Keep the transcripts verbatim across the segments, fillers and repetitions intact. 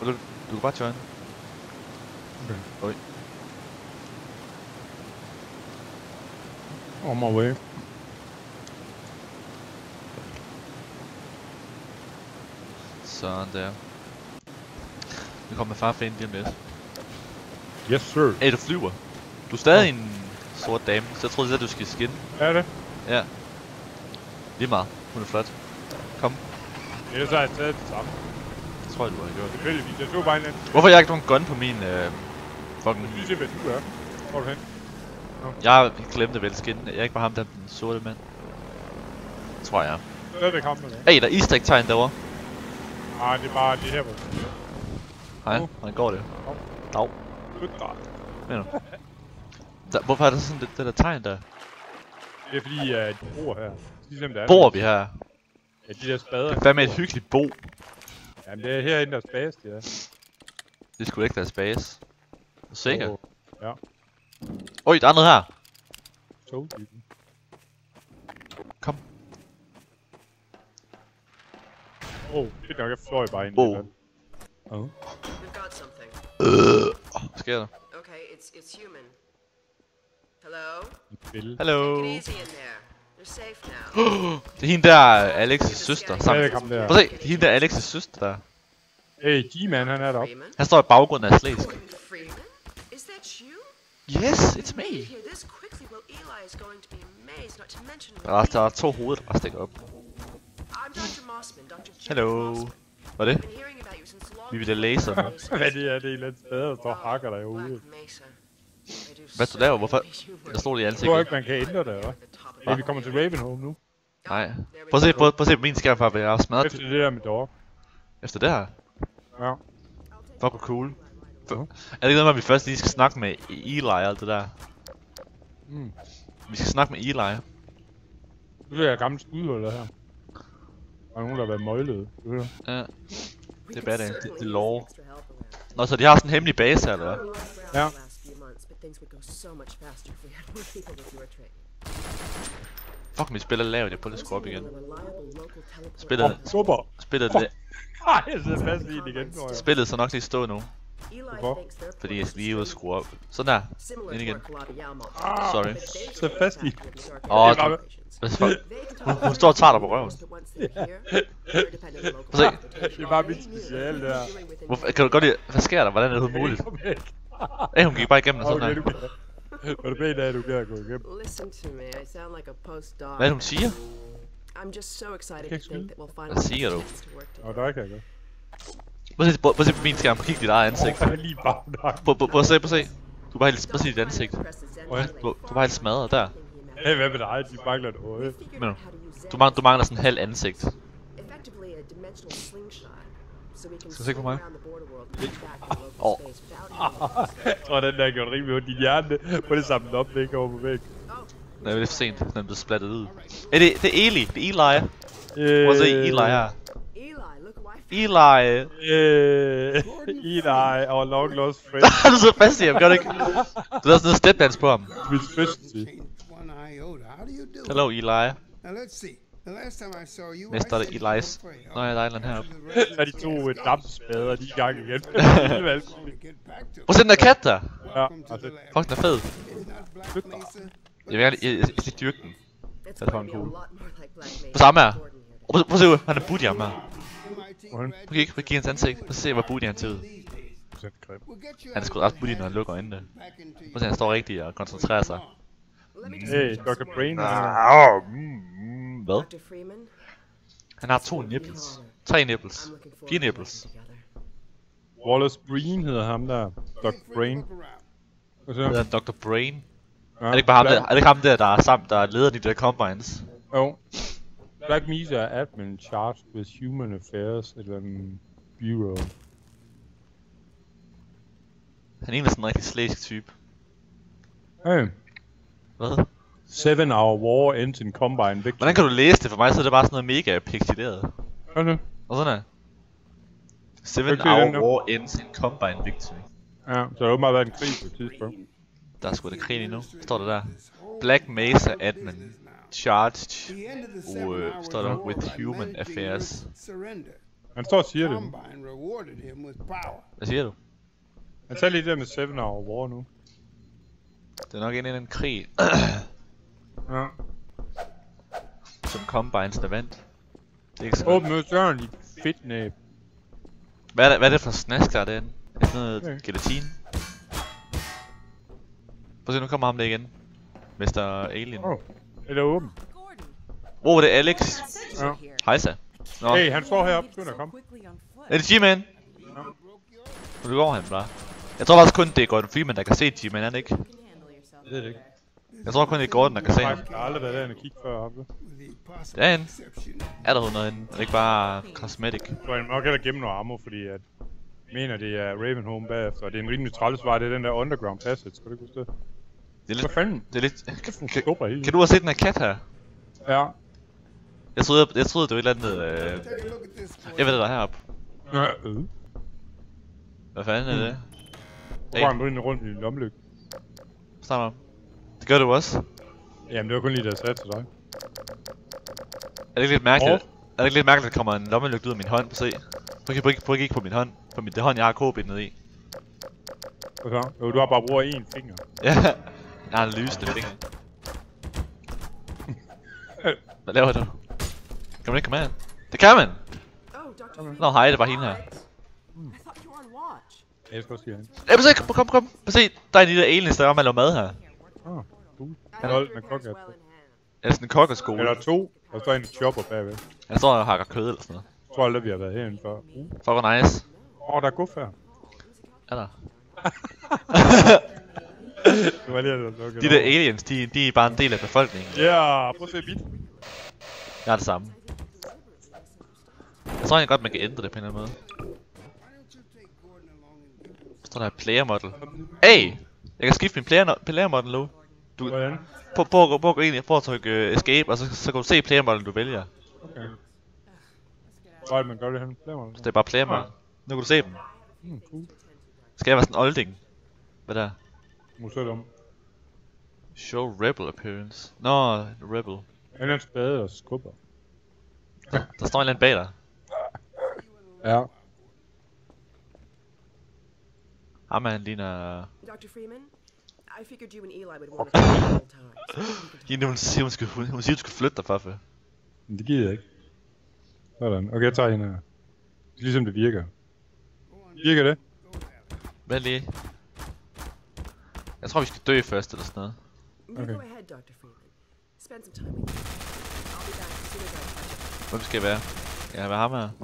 Du, du kan bare join. Okay. Oj. On my way. Sådan der. Vi kommer med farfan lige om lidt. Yes, sir. Hey, du flyver. Du er stadig en sort dame, så jeg troede at du skal skinne. Er det? Ja. Lige meget. Hun er flot. Kom. Ellers har jeg taget det samme. Det tror jeg, du har gjort. Tilfældigvis. Jeg så bare en anden. Hvorfor har jeg ikke nogen gun på min øh, fucking... Jeg synes, hvad du er. Hvor er du hen? No. Jeg glemte vel skinne. Jeg er ikke bare ham, der den sorte mand. Tror jeg. Så er det kampen, der. Hey, der er easter egg tegn derovre. Nej, det er bare det her, hvor du er. Hej, hvordan går det? Dag. Good dag. Mener du? Der, hvorfor er der sådan det, det der tegn der? Det er fordi, uh, de bor her. Ligesom det er. Bor vi her? Ja, de der spader. Det er fandme et hyggeligt bo. Jamen, det er herinde, der er spas, det er. Det er sgu ikke deres base. Er du sikker? Oh, ja. Oj, der er noget her. Togbilen. Kom. Åh, oh, det er nok, jeg fløj bare ind i Oh. det. Oh. We've got something. Øh, hvad sker der? Okay, it's it's human. Hello? Billede. Hallo. Take it easy in there. You're safe now. Det er hende der, Alex' søster. Ja, Sammen. det kom der. Prøv at se, det er hende der, Alex' søster der. Hey, G-Man, han er deroppe. Freeman? Han står i baggrunden af slæsk. Freeman? Is that you? Yes, it's me. Here this quickly. Well, Eli is going to be amazed, not to mention. Der er, der er to hoveder, der bare stikker op. I'm doctor Mossman, doctor James Hello. Mossman. Hvad er det? I've been hearing about you since long. Vi vil da laser. Hvad det er, det er et eller andet sted, der står og hakker dig i hovedet. Black Mesa. I do Hvad du so laver? Hvorfor? wish you were Der står det i Jeg tror ansigtet. ikke, man kan ændre det, hva'? Ja, vi kommer til Ravenholm nu. Nej. Prøv at se, prøv, prøv at se på min skærm, for jeg har smadret Efter det der med dog. efter det her. Ja. Fuck, hvor cool. F- er det ikke noget med, at vi først lige skal snakke med Eli og alt det der? Mm. Vi skal snakke med Eli. Nu er jeg gammel skudhuller her. Der er nogen, der har været møglede. Ja. Det er bad det, det er lore. Nå, så de har sådan en hemmelig base her, eller hvad? Ja. Fuck, mit spiller lavt, jeg prøver at skrue op igen. Spillet, Super. spillet, la- Nej, jeg sidder fast i den igen, tror jeg. spillet så nok lige stå nu. Hvorfor? Fordi jeg skal lige ud og skrue op. Sådan der. Ind igen. Sorry. Så fast i. Åh, Det er du... Hvad fuck? Hun, hun står og tager dig på røven. Prøv at se. Det er bare mit speciale der. Hvorfor, kan du godt lide... Hvad sker der? Hvordan er det overhovedet muligt? Kom væk. Ej, hun gik bare igennem og sådan Okay, der. du kan. Var det pænt af, at du kan gå igennem? Listen to me. I sound like a postdoc. Hvad er det, hun siger? I'm just so excited Okay, to think that we'll finally Hvad siger du? get a chance to work Åh, together. der kan jeg godt. Prøv at se, prøv at se på min skærm. Kig dit eget ansigt. Jeg er lige bagdagt. Prøv, prøv, prøv at se, prøv at se. Du er bare helt... Prøv at se dit ansigt. Øje. Du, du er bare helt smadret der. Hey, hvad med dig? De mangler et øje. Men du, du, mangler, du mangler sådan en halv ansigt. Effectively a dimensional slingshot, so we can Skal du se på mig? around the border world and get back to Åh. local space without any Jeg tror, den der gjorde rimelig ondt i din hjerne. Prøv lige samle den op, det ikke over på væk. Nej, det er for sent. Den er blevet splattet ud. Er det, det er Eli. Det er Eli. Prøv at se Eli her. Eli, look who I found. Eli. Øh, Eli, our long lost friend. Du sidder fast i ham, gør du ikke? Du har sådan noget stepdance på ham. Mit første. One iota. How do you do? Hello, Eli. Now let's see. The last time I saw you, Næste er det Eli's. Nå, jeg er der heroppe. Så er de to øh, dampspader, de er i gang igen. Get back to Prøv at se den der kat der. Ja, welcome to altså. the lab. Fuck, den er fed. It's not Black Mesa. Jeg vil gerne, jeg, jeg, jeg skal dyrke den. It's That's going to be a cool. lot more like Black Mesa. På samme her. than Jordan here. Og Prøv, prøv at se, han er booty ham her. M I T Hvordan? Prøv at kigge, prøv at kigge hans ansigt. Prøv at se, hvor booty han ser ud. these days. Så er det grim. We'll get you Han er out sgu of ret the booty, lab når han lukker øjnene. back into Prøv at se, han står rigtigt og koncentrerer sig. Let me just Hey, finish up doktor some Brain. work. han er- Ah, mm, mm, Hvad? doctor Freeman, Han har to nipples. Tre nipples. I'm looking forward Fire to nipples. working together. Wallace Breen hedder ham der. doktor Brain. Look around. Hvad Det så? er doktor Brain. Ja, Er det ikke bare ham Black- der, er det ikke ham der, der er sammen, der er lederen i de der combines? Jo. Black Mesa er admin charged with human affairs, eller en bureau. Han ligner sådan en rigtig slæsk type. Hey. Hvad? Seven hour war ends in combine victory. Hvordan kan du læse det? For mig så er det bare sådan noget mega pixeleret. Hvad er det? Og sådan her. Seven Okay, den hour der. war ends in combine victory. Ja, så der har åbenbart været en krig på et tidspunkt. Der er sgu da krig lige nu. Står der der. Black Mesa admin. Charged. The end of the Og seven øh, hours står der war with by human lead affairs. surrender. Han står og siger det. Combine rewarded him with power. Hvad siger du? Han tager lige det med Seven Hour War nu. Det er nok en eller anden krig, Ja. som Combines der vandt. Det er ikke så. Åbn ud døren, dit fedt næb. Hvad er det, hvad er det for snask der er derinde? Er det noget Okay. gelatin? Prøv at se, nu kommer ham der igen. mister Alien. Åh, oh, det er åben. Gordon, Wow, det er Alex. that's Ja. here. Hejsa. Nå, Hey, han står heroppe, begynder at komme. Quickly on foot. er det G-Man? Nu går han bare. Jeg tror faktisk kun det er Gordon Freeman, der kan se G-Man, er det ikke? You can handle yourself. Jeg ved det ikke. Jeg tror kun det er Gordon, der kan se ham. Jeg har aldrig været derinde og kigge før oppe. With the possible Derinde. exception. Er der noget inde? Er det ikke bare cosmetic? Så han nok heller gemme noget ammo, fordi at jeg mener det er Ravenholm bagefter, og det er en rimelig træls vej, det er den der underground passage, skal du ikke huske det? Det er Hvad lidt... fanden? Det er lidt... Hun Kan, skubber hele. kan du have set den her kat her? Ja. Jeg troede, jeg troede det var et eller andet... Øh... Take a look at this. Jeg ved det der er heroppe. Ja, øh. Hvad fanden er det? Så går han rundt rundt i din lommelygte. Start om. Det gør du også. Jamen, det var kun lige, der jeg sagde til dig. Er det ikke lidt mærkeligt? Er det ikke lidt mærkeligt, at der kommer en lommelygte ud af min hånd? Prøv at se. Prøv at prøv at prøv at kigge på min hånd. På min, det hånd, jeg har K-bindet i. Hvad så? Jo, du har bare brugt én finger. Ja. Jeg har en lysende finger. Hvad laver du? Kan man ikke komme an? Det kan man! Oh, Doctor Freeman. Nå, hej, det var hende her. I thought you were on watch. Jeg skal også sige han. Ja, prøv at se, kom, kom, kom. Prøv at se, der er en lille aliens, der er med at lave mad her. Ah, cool. I Han hope holdt your med hair's kokkehat well på. in hand. Er det sådan en kokkerskole? Eller to. Der står en, der chopper bagved. Jeg Han står og hakker kød eller sådan noget. tror aldrig, vi har været herinde før. Uh. Fuck, hvor nice. Åh, oh, der er god færd. Er der? Det var lige, at der lukkede De der over. aliens, de, de er bare en del af befolkningen. Ja, prøv at se mit. Jeg har det samme. Jeg tror egentlig godt, man kan ændre det på en eller anden måde. Why don't you take Gordon along and give him Så står der player model. Hey! Jeg kan skifte min player, player model nu. Du, Hvordan? prøv, prøv, prøv, prøv at gå ind i, prøv at trykke uh, escape, og så, så kan du se player model, du vælger. Okay. Hvor er det, man gør det her? Laver Så det er bare player model. Nu kan du se dem. Hmm, cool. Skal jeg være sådan en olding? Hvad der? Må søge om. Show rebel appearance. Nå, rebel. Han er en spade og skubber. Der står en eller anden bag dig. Ja. Ham han ligner... Doctor Freeman, I figured you and Eli would want to talk at all times. Hende, hun siger, hun, skal, hun, hun siger, du skal flytte dig, Faffe. Men det gider jeg ikke. Sådan. Okay, jeg tager hende her. Det er ligesom det virker. Virker det? Hvad lige? Jeg tror, vi skal dø først, eller sådan noget. You Okay. go ahead, Doctor Freeman. Spend some time with you. I'll be back as soon as I catch up. Hvem skal jeg være? Skal jeg være ham her?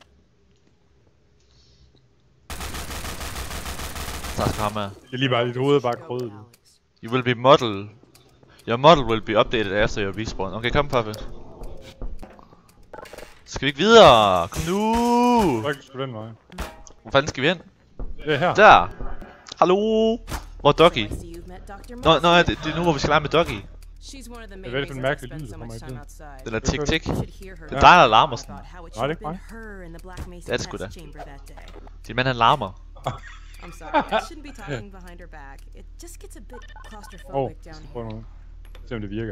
Så skal ham her. Det er lige bare dit hoved er bare krødet. Alex. You will be model. Your model will be updated after your respawn. Okay, kom, Faffe. Skal vi ikke videre? Kom nu! Så kan du den vej. Hvor fanden skal vi hen? Det er her. Der! Hallo! Hvor er Doggy? I see you've met Doctor Nå, nå, Moss. det, det er nu, hvor vi skal lege med Doggy. She's one of the Det main er vel sådan en reasons I mærkelig spend lyd, so der kommer much i time tiden. outside. Den er tik tik. You should hear her Det er dig, der larmer sådan. about how it Nej, should det er have ikke been her in the Black Mesa Det er det sgu test da. chamber that day. Din mand, han larmer. I'm sorry, I shouldn't be talking behind her back. It just gets a bit Åh, claustrophobic så down prøv here. noget. Se om det virker.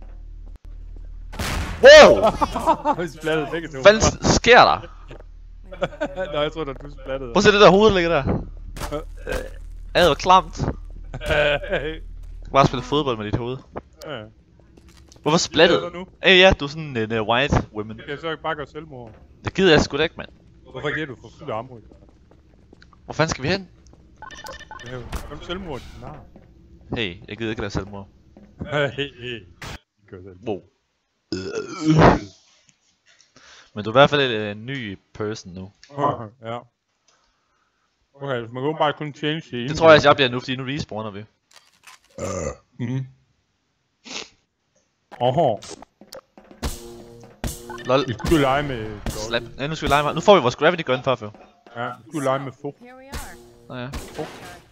Wow! Vi splattede begge to. Hvad fanden sker der? Nå, jeg tror, at du splattede. Prøv at se det der hoved, der ligger der. Ad, hvor klamt. Du kan bare spille fodbold med dit hoved. Ja. Hvorfor splattet? Hvad nu? Hey, ja, du er sådan en uh, white woman. Kan jeg så ikke bare gøre selvmord? Det gider jeg sgu da ikke, mand. Hvorfor giver du for fuld armod? Hvor fanden skal vi hen? Det er jo kun selvmord, nej. Hey, jeg gider ikke lade selvmord. Hey, hey. Gør selv. Wow. Men du er i hvert fald en uh, ny person nu. Ja. Okay, så man kan bare kun change det. Det tror jeg, at jeg bliver nu, fordi nu respawner vi. Mhm. Åh. Lol. Vi skulle lege med... Slap. Ja, nu skal vi lege med. Nu får vi vores gravity gun for, før. Ja, vi skulle lege med fugt. Here we are. Nå ja. Oh.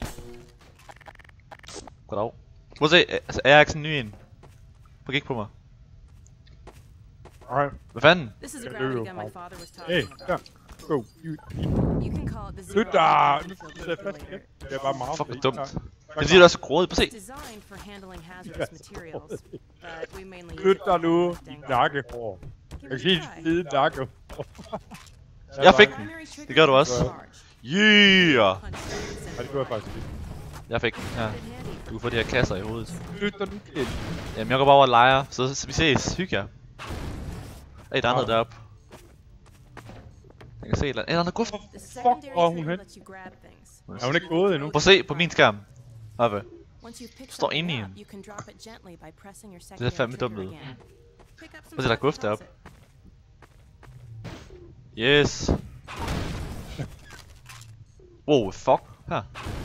Goddag. Prøv at se, altså, er jeg ikke sådan en ny en? Prøv at kigge på mig. Alright. Hvad fanden? This is a Yeah, gravity there gun you my go. father was Hey, talking ja. about. Go. You, You can call it the Flyt zero dig! gravity Nu field sidder jeg fast manipulator. igen. Det er bare meget. Fuck, hvor fint. dumt. Ja. Det er fordi, du er så grådig. Prøv at se. It's designed for handling hazardous Yes. materials, but we mainly use Flyt it dig for nu, lifting. dit nakkehår. Give Jeg it kan a se dit try. fede nakkehår. Jeg fik den. Primary trigger Det gør du is også. charge. Yeah! Punch straight Ja, det gjorde jeg faktisk ikke. Jeg fik den her. in handy. Du kan få de her kasser i hovedet. Flytter du ind? Jamen, jeg går bare over og leger, så, så vi ses. Hygge jer. Hey, der er noget deroppe. Jeg kan se et eller andet. Hey, der er noget guft. The secondary hvor er hun trigger hen? lets you grab things. Er hun ikke gået endnu? Prøv at se på min skærm. Oppe. Once you've picked Står something inde i up, en. you can drop it gently by pressing your er secondary fandme dumt trigger ud. again. Pick up some Prøv at se, der er stuff and guft toss deroppe. it. Yes. Wow, fuck. Her.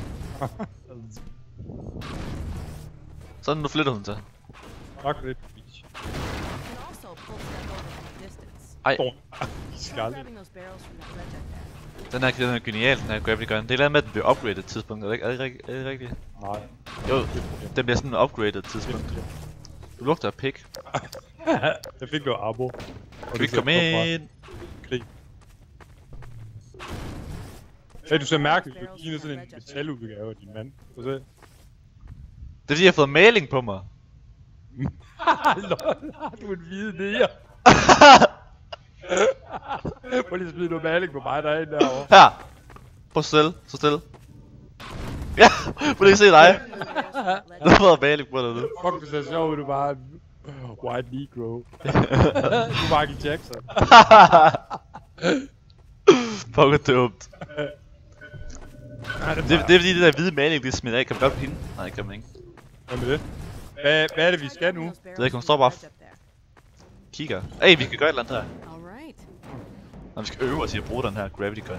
Sådan, nu flytter hun til. Tak for det. You can also pull stuff over from a distance. Ej, Stor. Try Skaldet. grabbing those barrels from that ledge up there. den her, den er genial, den her Gravity Gun. Det er et eller andet med, at den bliver upgraded tidspunkt. Er det ikke, er det, rig- er det rigtigt? Nej. Jo, den bliver sådan en upgraded tidspunkt. Du lugter af pik. Jeg fik noget abo. Kan vi ikke komme ind? Krig. Hey, du ser mærkeligt ud. Du ligner sådan en metaludgave af din mand. Prøv at se. Det er fordi, jeg har fået maling på mig. Lol, har du en hvide nære? Prøv lige at smide noget maling på mig derinde derovre. Her! Prøv at stille, så stille. Ja! Prøv lige at se dig. Der har været maling på dig nu. Fuck, det ser sjovt ud, du bare en white negro. Du er Michael Jackson. Fuck, er dumt. Det, det er fordi, det der hvide maling, det er smidt af. Kan vi godt på hende? Nej, det kan man ikke. Hvad med det? Hvad, hvad er det, vi skal nu? Det er ikke, hun står bare kigger. Hey, vi skal gøre et eller andet her. Alright. Når vi skal øve os i at bruge den her Gravity Gun. Der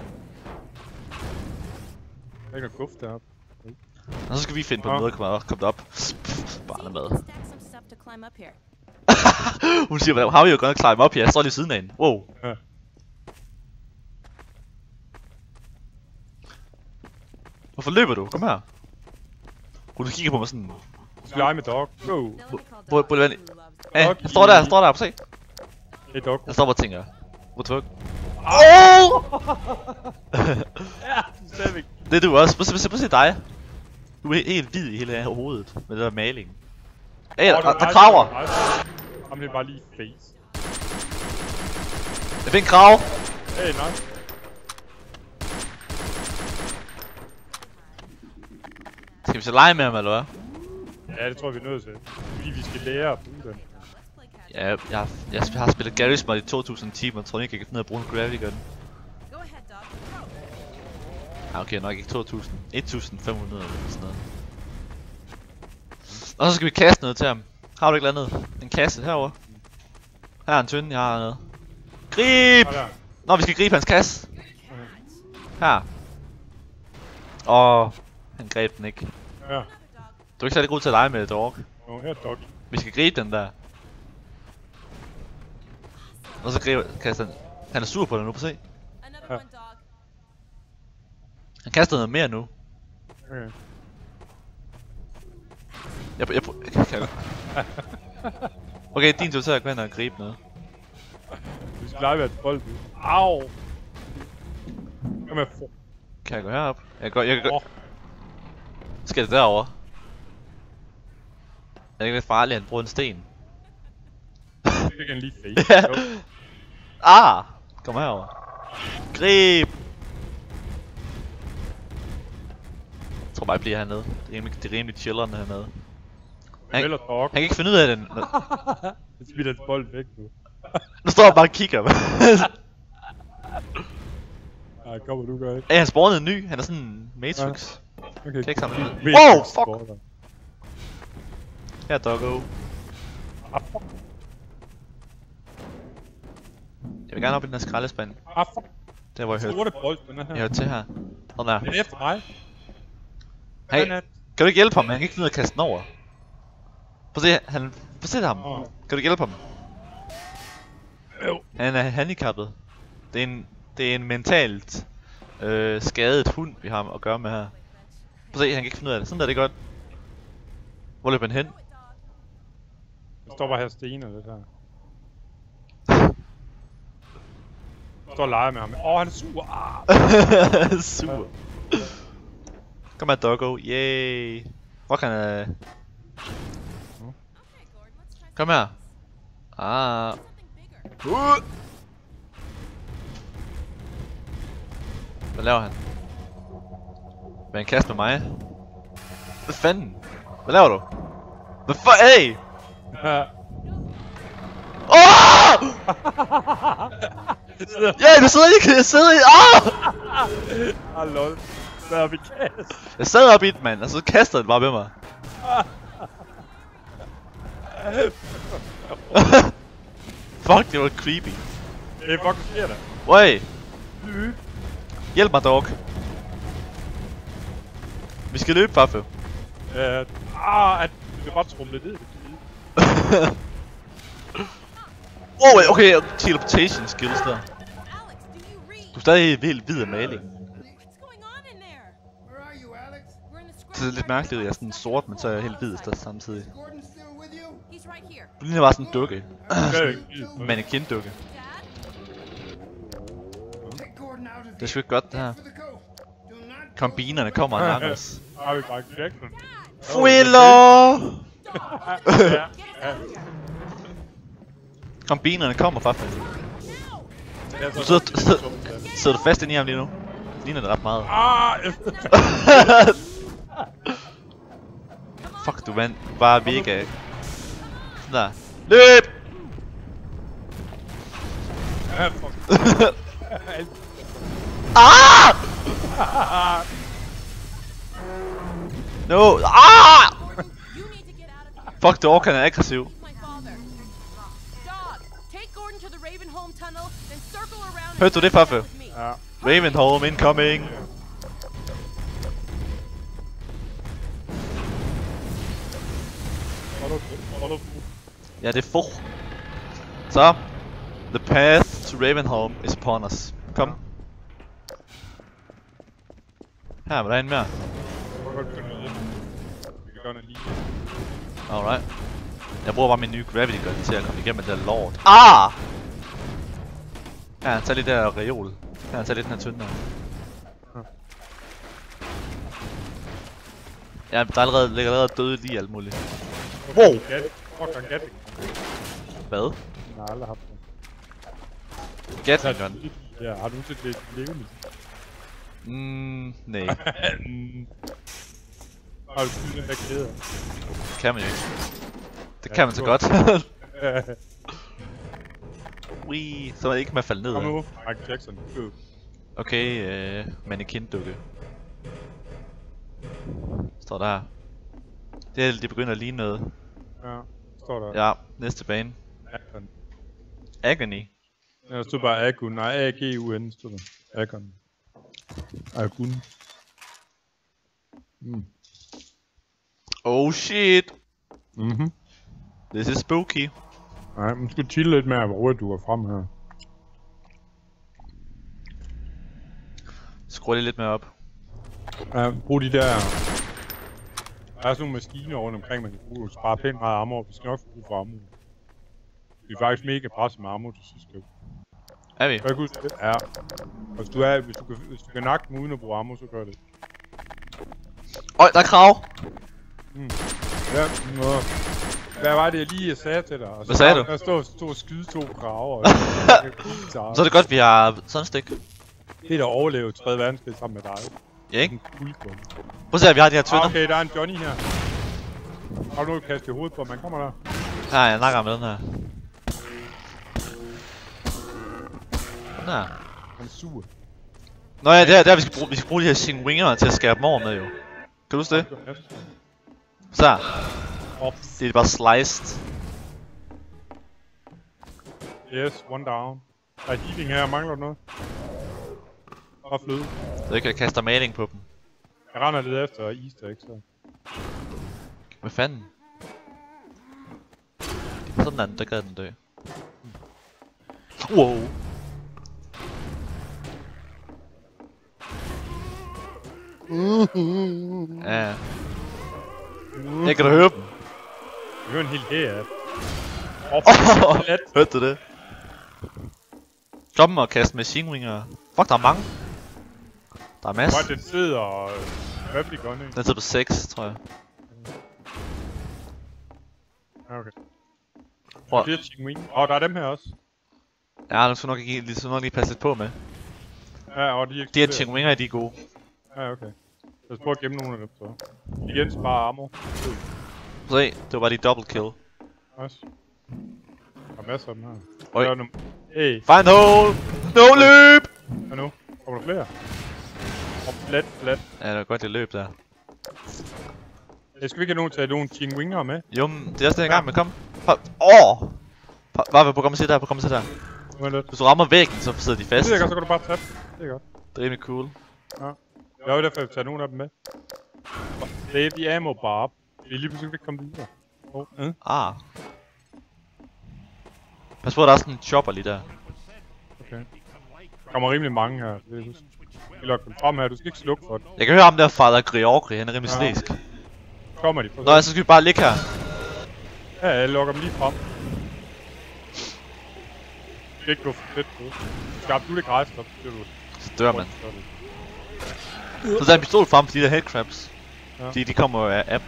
er ikke noget guft deroppe. Og så skal vi finde på en måde at komme op. Komme op. Bare mad. Stack some stuff to climb up here. Hun siger, how are you gonna climb up here? Jeg står lige siden af hende. Wow. Ja. Hvorfor løber du? Kom her. Hun kigger på mig sådan. Så vi lege med dog. Go. Burde burde være. Who loves dogs. Hey, han står der, han står der. Prøv at se. Hey dog. Jeg står bare og tænker. What the fuck? Ja, stadigvæk. Det er du også. Prøv at se, prøv at se dig. Du er helt hvid i hele hovedet. Med det der maling. Hey, der, der kraver. Jamen det er bare lige face. Jeg fik en krav. Hey, nej. Skal vi så lege med ham, eller hvad? Ja, det tror jeg, vi er nødt til. Fordi vi skal lære at bruge den. Ja, jeg, jeg, jeg har spillet Garry's Mod i to tusind timer. Jeg tror ikke, jeg kan finde ud af at bruge en Gravity Gun. Go ahead, dog. Ah, okay, nok ikke to tusind. et tusind fem hundrede eller sådan noget. Og så skal vi kaste noget til ham. Har du ikke andet? En kasse herovre. Her er en tynde, jeg har noget. Grib! Og der. Nå, vi skal gribe hans kasse. Her. Åh, han greb den ikke. Ja. Du er ikke særlig god til at lege med dog. Nå, her er dog. Vi skal gribe den der. Og så griber kaster han. Han er sur på dig nu, prøv at se. Another one, dog. Han kaster noget mere nu. Okay. Jeg, jeg, jeg, jeg kan okay, din tur til at gå hen og gribe noget. Vi skal lege med et bold. Au! Kom her, for... Kan jeg gå herop? Jeg går, jeg kan gå... Åh. Skal det derover? Er det ikke lidt farligt, at han bruger en sten? Jeg kan lige face. Ja. Jo. Ah! Kom herover. Grib! Jeg tror bare, jeg bliver hernede. Det er rimelig, det er rimelig chillerne hernede. Han, Eller dog. han kan ikke finde ud af det. Jeg smider et bold væk nu. Nu står han bare og kigger. Ej, kommer du gør ikke. Hey, han spawnede en ny. Han er sådan en Matrix. Okay. Kan ikke samle Ved- Wow, fuck! Border. Her, doggo. Ah, fuck. Jeg vil gerne op i den her skraldespand. Ah, fuck. Der hvor jeg hørte. Sorte bold, den er her. Jeg hørte til her. Sådan der. Den er efter mig. Hey, Den er- kan du ikke hjælpe ham? Han kan ikke finde ud af at kaste den over. Prøv at se, han... Prøv at se ham. Åh. Kan du ikke hjælpe ham? Jo. Han er handicappet. Det er en... Det er en mentalt... Øh, skadet hund, vi har at gøre med her. Prøv at se, han kan ikke finde ud af det. Sådan der er det godt. Hvor løber han hen? Der står bare her sten og det der. Der står og leger med ham. Åh, oh, han er sur. Ah. Super. Kom her, doggo. Yay. Fuck, han er... Kom her. Ah. Uh. Hvad laver han? Vil han kaste med mig? Hvad fanden? Hvad laver du? Hvad for? Hey! Åh! Ja, du sidder ikke! Jeg sidder i... Åh! Ah, lol. Hvad har vi kast? Jeg sad op i det, mand, og så kaster den bare med mig. Fuck, det var creepy. Hey, fuck, hvad sker der? Wey! Hjælp mig, dog. Vi skal løbe, Faffe. Øh, ah, at du kan bare trumle ned. Oh, okay, teleportation skills der. Du er stadig helt hvid af maling. Where are you, Alex? Det er lidt mærkeligt, at jeg er sådan sort, men så er jeg helt hvid der samtidig. Is Gordon still with you? Du ligner bare sådan en dukke. Men Mannequin-dukke. Take Gordon out of Det er sgu ikke godt, det her. for the coast. Do not Kombinerne kommer en gang os. har vi bare Jackson. Thriller! Ja, ja. Kombinerne kommer faktisk. Jeg Du sidder, sidder, sidder du fast inde i ham lige nu? Det ligner det ret meget. Ah, Fuck, du vandt bare mega. Sådan der. Løb! ja, fuck. Ah! No! Ah! Fuck, dog, han er aggressiv. Hørte du det, Faffe? Ja. Ravenholm incoming! Ja, det er få. Så. The path to Ravenholm is upon us. Kom. Her, var der en mere. Alright. Jeg bruger bare min nye gravity gun til at komme igennem det der lort. Ah! Ja, tag lige der reol. Ja, tag lige den her tynde der. Ja, der er allerede, ligger allerede døde lige alt muligt. Wow! Fuck, han Gatling. Hvad? Jeg har aldrig haft den. Gatling gun? Ja, har du nogensinde læst levende? Mmm, nej. Har du fyldt den der kæder? Det kan man jo ikke. Det kan man så godt. Wee, så man ikke med at falde ned. Kom nu, Michael Jackson. Okay, øh, mannequin-dukke. Står der her. Det er, de begynder at ligne noget. Ja, står der. Ja, næste bane. Agon. Agony. Ja, der stod bare Agon. Nej, A G U N stod der. Agon. Agon. Mm. Oh shit! Mhm. This is spooky. Nej, man skal chille lidt med, hvor hurtigt du er frem her. Skru det lidt mere op. Ja, brug de der... Der er sådan nogle maskiner rundt omkring, man kan bruge. Du sparer pænt meget armor, vi skal nok få brug for armor. Vi er faktisk mega presset med armor til sidste stykke. Er vi? Jeg kan huske det? Ja. Og hvis du, er, hvis, du kan, hvis du kan nakke dem uden at bruge armor, så gør det. Øj, der er krav! Mm. Ja, nå. Hvad var det, jeg lige sagde til dig? Og så Hvad sagde du? Der stod, stod og skyde to kraver. Så er det godt, vi har sådan stik. Det er der overlevet tredje verdenskrig sammen med dig. Ja, ikke? En guldgum. Prøv at se, vi har de her tønder. Ah, okay, der er en Johnny her. Har du noget at kaste i hovedet på, man kommer der? Nej, jeg nakker med den her. Den her. Han er sur. Nå ja, det er der, vi skal bruge, vi skal bruge de her Xingwinger til at skære dem over med, jo. Kan du huske det? Så. Det er bare sliced. Yes, one down. Der er healing her, mangler du noget? Og fløde. Så jeg kan kaste maling på dem. Jeg render lidt efter easter eggs så. Hvad fanden? Sådan er den, der gad den dø. Wow. Ja. Jeg kan da høre dem. Jeg hører en hel her. Åh, hørte du det? Kom og kaste machine-winger. Fuck, der er mange. Der er masser. Hvor den sidder og... Hvad bliver gun, ikke? Den sidder på seks, tror jeg. Ja, okay. Prøv. Åh, oh, der er dem her også. Ja, nu skal nok ikke lige, så nok lige passe lidt på med. Ja, og de De her eksploderer. Chingwinger, de er gode. Ja, okay. Lad os prøve at gemme nogle af dem så. Igen spare ammo. Se, det var bare de double kill. Nice. Der er masser af dem her. Oj. Der er nogle... Hey, Find hole! No løb! hvad nu? Kommer der flere? Og flat, flat. Ja, det var godt, det løb der. Jeg skal vi ikke have nogen tage nogle Chingwinger med? Jo, men det er også det, jeg er i gang med. Kom. Åh! Oh! Bare på, kom og se der, på, kom og se der. Vent lidt. Hvis du rammer væggen, så sidder de Det fast. er godt, så kan du bare tage dem. Det er godt. Det er rimelig cool. Ja. Jeg vil derfor tage nogle af dem med. Save the ammo barb. Vi er lige pludselig ikke komme videre. Oh. Mm. Ah. Pas på, der er sådan en chopper lige der. Okay. Der kommer rimelig mange her. Det er husk. Vi lokker dem frem her. Du skal ikke slukke for det. Jeg kan høre ham der Father Griorgri, han er rimelig Ja. slæsk. Kommer de. Nå, så skal vi bare ligge her. Ja, jeg lukker dem lige frem. Du skal ikke gå for fedt på. Du skal absolut ikke rejse op. Det er du. Så dør man. Så der er en pistol frem for de der headcrabs. Ja. De, de kommer jo af app.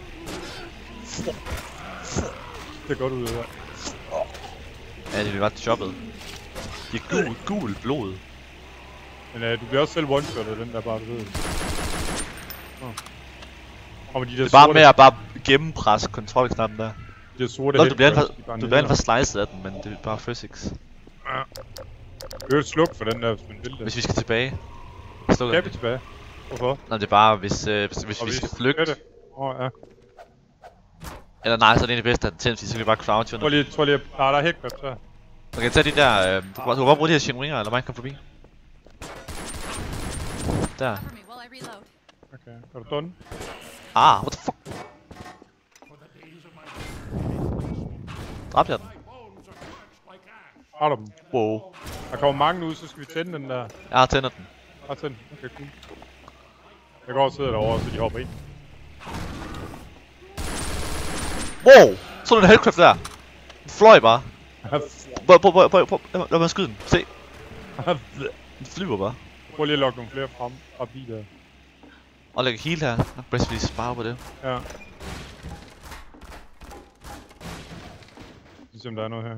Det er godt ud af det her. Ja, det er ret choppet. De er gul, gul blod. Men øh, du bliver også selv one-shottet, den der bare, du ved. Oh. Kommer de der Det er bare sorte, med at bare gennempresse kontrolknappen der. de der sorte Nå, du bliver headcrabs, alt de er bare du bliver alt nede. for sliced af den, men det er bare physics. Ja. Du kan slukke for den der, hvis man vil det. Hvis vi skal tilbage. Slukker Kan den. vi tilbage? Hvorfor? Nå, det er bare, hvis, øh, hvis, hvis Og vi vi skal skal flygte. det. Åh, oh, ja. Eller nej, så er det egentlig bedst at tænde, så kan vi bare crouch Tror under. lige, tror lige, der er der headcrabs her. Okay, tag de der, øh, du kan bare- du kan bare bruge de her Chingwinger, eller mig komme forbi. Der. Cover me while I reload. Okay, er du done? Ah, what the fuck? Dræbte jeg den? Har du dem? Wow. Der kommer mange ud, så skal vi tænde den der. Jeg har tændt den. Har tændt den? Okay, cool. Jeg går og sidder derovre, så de hopper ind. Wow! Så du en headcraft der? Den fløj bare. Prøv, prøv, prøv, prøv, prøv, lad lad mig skyde den. Se. Den flyver bare. Prøv lige at lokke nogle flere frem. Op i der. Og lægge heal her. Nok bedst vi lige spare på det. Ja. Ligesom der er noget her.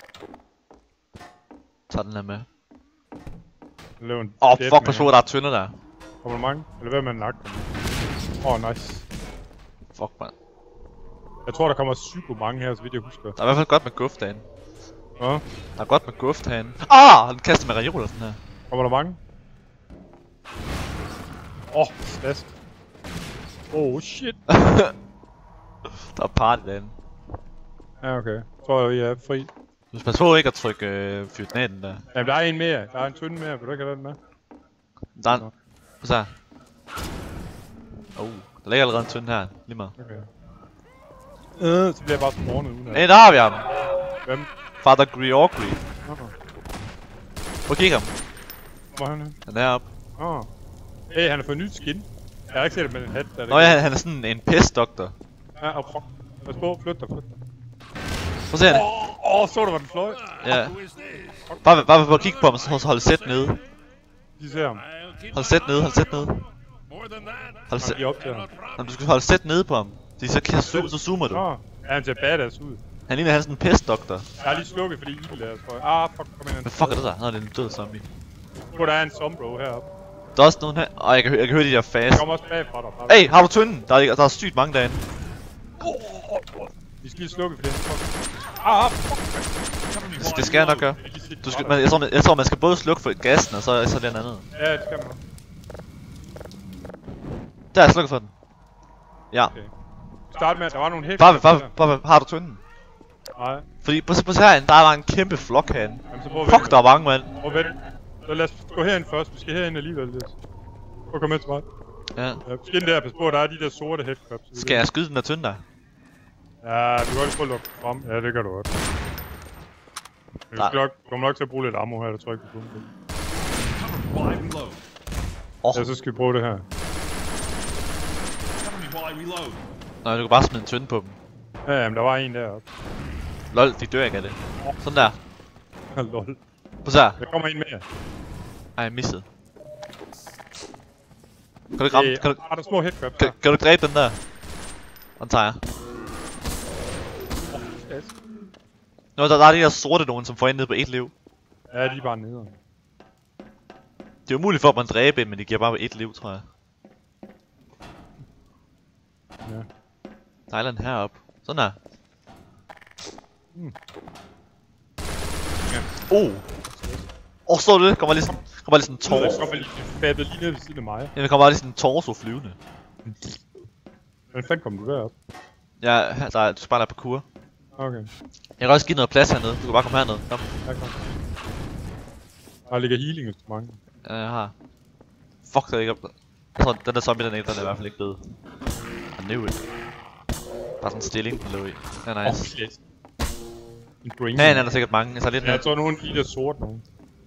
Tag den her med. Lav en Åh, oh, dead fuck, man. pas på, der er tønder der. Kommer der mange? Eller hvad med en nakke? Åh, oh, nice. Fuck, man. Jeg tror, der kommer psyko mange her, så vidt jeg husker. Der er i hvert fald godt med guft derinde. Ja. Der er godt med guft herinde. Ah! Han kaster med reoler sådan her. Kommer der mange? Åh, oh, slask. Oh, shit. Der er party derinde. Ja, okay. Jeg tror, jeg er fri. Du skal passe på ikke at trykke øh, fyrtnaten der. Jamen, der er en mere. Der er en tynde mere. Vil du ikke have den med? Der er en... Prøv så her. Oh, der ligger allerede en tynde her. Lige meget. Okay. Øh, så bliver jeg bare spawnet uden af. Hey, der har vi ham! Hvem? Father Griorgri. Åh, Prøv at kigge ham. hvor er han henne? Han er heroppe. Åh. Hey, han har fået nyt skin. Jeg har ikke set det med en hat. Der er Nå ja, han, han er sådan en pestdoktor. Ja, og fuck. Pas på, flyt dig, flyt dig. Prøv at se han. Åh, oh, så du, hvor den fløj? Ja. Bare, bare på at kigge på ham, så hold sæt nede. De ser ham. Hold sæt nede, hold sæt nede. Hold Han sæt. giver op til ham. Jamen, du skal holde sæt nede på ham. Så, så, så, så, så zoomer du. Nå, ja, han ser badass ud. Han ligner han er sådan en pestdoktor. Jeg har lige slukket, fordi ild er, tror jeg. Ah, fuck, kom ind. Hvad fuck er det der? Nå, det er en død zombie. Hvor der er en zombro heroppe. Der er også nogen her. Åh, jeg kan, hø- jeg kan høre de der Jeg fast. kommer også bagfra dig. Bare. Hey, har du tynden? Der er, der er sygt mange derinde. Vi skal lige slukke, fordi han fuck. Ah, fuck. Det, det skal jeg nok gøre. Du skal, man, jeg, tror, man, jeg tror, man skal både slukke for gassen, og så, så den andet. Ja, det skal man. Der er jeg slukket for den. Ja. Okay. Start med, at der var nogle hæk. Bare, bare, bare, har du tynden? Nej. Fordi, prøv, prøv herinde, der er bare en kæmpe flok herinde. Jamen, så prøv at Fuck, der er mange, mand. Prøv at vente. Så lad os gå herind først. Vi skal herind alligevel lidt. Prøv at komme med til mig. Ja. Ja, skin der, pas på, der er de der sorte headcrabs. Skal jeg skyde den der tynde der? Ja, vi kan godt lige prøve at lukke frem. Ja, det gør du godt. Vi Nej. skal nok, kommer nok til at bruge lidt ammo her, det tror jeg ikke, vi kunne. While I reload. Åh, Ja, så skal vi bruge det her. Cover me while I reload. nej, du kan bare smide en tynde på dem. Ja, jamen, der var en deroppe. Lol, de dør ikke af det. Sådan der. Lol. Prøv så her. Der kommer en mere. Ej, jeg missede. Kan du ikke ramme? Øh, Kan du, Har der små headcrabs kan, her? kan du ikke dræbe den der? Den tager jeg. Yes. Nå, der, der er de der sorte nogen, som får ind ned på et liv. Ja, de er bare nede. Det er umuligt for dem at dræbe en, men det giver bare et liv, tror jeg. Ja. Thailand herop. Sådan der. Mm. Ja. Oh! Åh, oh, så du det? Kommer lige sådan, kommer lige sådan en Så torso. kommer lige fabbet lige ned ved siden af mig. Ja, der kommer bare lige sådan en torso flyvende. Hvordan fanden kom du derop? Ja, her- der er, du skal bare der på kur. Okay. Jeg kan også give noget plads hernede. Du kan bare komme herned. Kom. Ja, kom. Der ligger healing hos mange. Ja, jeg har. Fuck, der er ikke op. Jeg tror, den der zombie, den, er, den er i hvert fald ikke død. I knew it. Bare sådan en stilling, den lå i. Ja, Åh, nice. shit. En brain. Herinde er der sikkert mange. Jeg tager lidt Ja, ned. jeg tror nogen af de der sort nogen.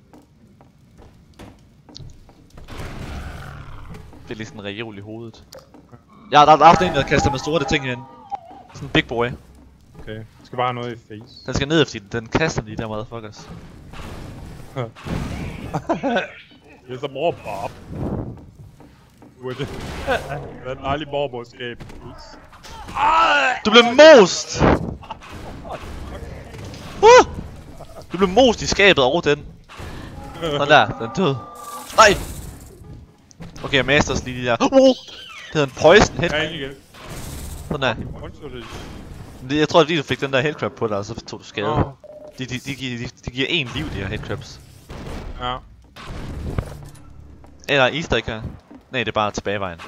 Det er lige sådan en reol i hovedet. Ja, der er, der er også en, der kaster med sorte ting herinde. Sådan en big boy. Okay. Jeg skal bare have noget i face. Den skal ned, fordi den, den kaster lige der motherfuckers. Det er så morbob. Hvor er det? Det er en dejlig morborskab. Du blev most! Uh! Du blev most i skabet over den. Sådan der, den død. Nej! Okay, jeg masters lige de der. Uh! Det hedder en poison head. Ja, egentlig. Sådan der. Det- Jeg tror, det er fordi du fik den der headcrab på dig, og så tog du skade. Nå. De, de, de, giver, de, de giver én liv, de her headcrabs. Ja. Eller easter egg her. Nej, det er bare tilbagevejen.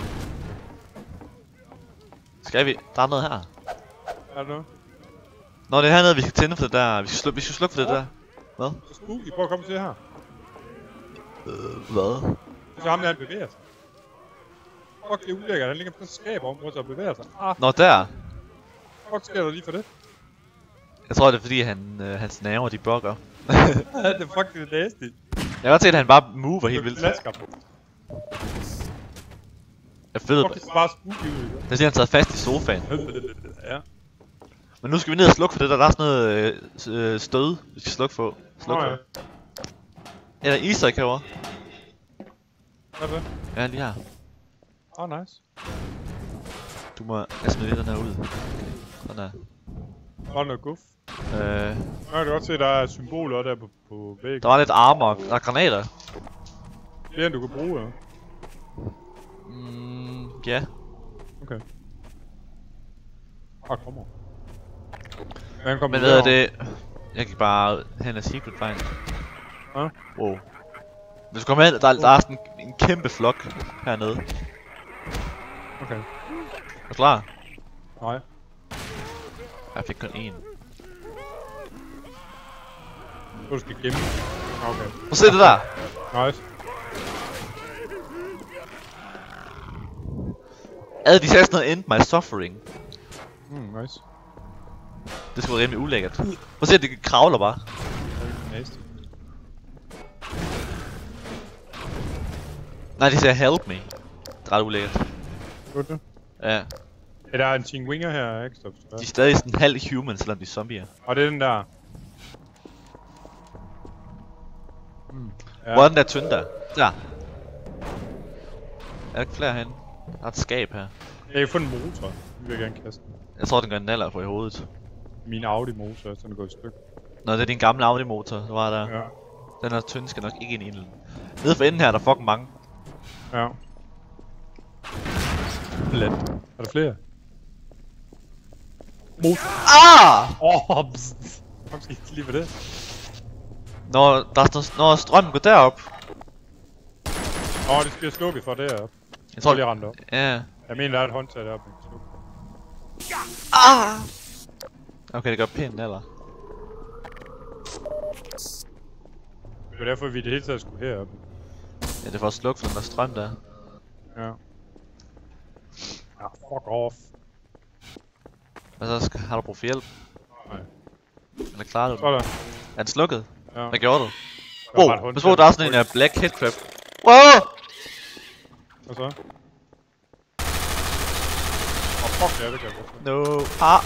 Skal vi? Der er noget her. Er det noget? Nå, det er hernede, vi skal tænde for det der. Vi skal, slu vi skal slukke for det der. Hvad? Spooky, prøv at komme til her. Øh, hvad? Så ham der, han bevæger sig. Fuck, det er ulækkert. Han ligger på et skab om, hvor så bevæger sig. Ah, Nå, der. fuck sker der lige for det? Jeg tror, det er fordi, han, øh, hans nerver, de bugger. det er fucking nasty. Jeg kan godt se, at han bare mover helt vildt. Flasker. Jeg føler Fuck, det er bare spooky ud. det er fordi, han taget fast i sofaen. Ja. Men nu skal vi ned og slukke for det der. Der er sådan noget øh, øh, stød, vi skal slukke for. Slukke Nå, ja. for. Eller easter egg herovre. Hvad er det? Ja, lige her. Åh, oh, nice. Du må... Jeg smider lige den her ud. Okay. Sådan der. Var der noget guf? Øh, Jeg kan godt se, at der er symboler der på, på væggen. der var lidt armor. Der er granater. Flere end du kan bruge, ja. Mm, ja. Okay. Ah, kommer. Men, kom Men ved jeg det... Jeg gik bare hen ad secret vejen. Hå? Wow. Hvis du kommer hen, der, der er sådan en, en kæmpe flok hernede. Okay. Er du klar? Nej. Jeg fik kun én. Du skal gemme. Okay. Prøv at se det der! Nice. Ad, de sagde sådan noget end my suffering. Mm, nice. Det skulle være rimelig ulækkert. Prøv at se, at det kravler bare. Nasty. Nej, de sagde help me. Det er ret ulækkert. Godt det. Ja. Ja, der er en Ting Winger her, ikke? Stop, De er stadig sådan halv human, selvom de er zombier. Og det er den der. Mm. Ja. Hvor er den der tynd der? Der. Er der ikke flere herinde? Der er et skab her. Jeg kan få en motor. Den vil jeg gerne kaste. Jeg tror, den gør en naller på i hovedet. Min Audi motor, så den går i stykker. Nå, det er din gamle Audi motor, der var der. Ja. Den her tynd skal nok ikke ind i den. Nede for enden her er der fucking mange. Ja. Let. Er der flere? Motor. Ah! Åh, oh, pst. Kom, skal ikke lige på det? Når, der er sådan, når strømmen går derop. Åh, oh, det skal jeg slukke for deroppe. Jeg tror lige rende op. Ja. Jeg mener, der er et håndtag deroppe. Ah! Okay, det gør pænt eller. Det var derfor, vi i det hele taget skulle herop. Ja, det er for at slukke for den der strøm der. Ja. Ja, fuck off. Hvad så? Skal, har du brug for hjælp? Nej. Eller klarer du det? Sådan. Er den slukket? Ja. Hvad gjorde du? Der var Wow, bare et håndtag. hvis hvor der er sådan en uh, black headcrab. Wow! Hvad så? Åh, oh, fuck ja, det kan jeg godt. No. Ah!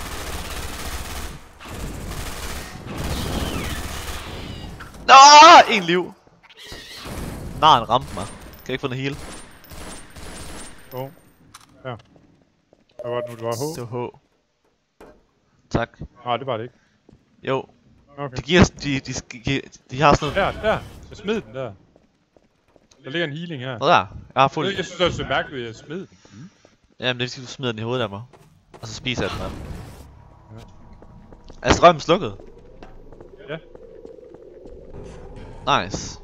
Nå! En liv! Nej, han ramte mig. Kan jeg ikke få den heal? Jo. Ja. Hvad var det nu, du var H? Det var H. Tak. Nej, det var det ikke. Jo. Okay. De giver... De, de, de, de, de har sådan noget... Der, der. Jeg smed den der. Der ligger en healing her. Hvad der? Jeg har fuld. Jeg synes også, det er mærkeligt, at jeg smed den. Mm. Jamen det er fordi du smider den i hovedet af mig. Og så spiser jeg den af. Ja. Er strømmen slukket? Ja. Nice.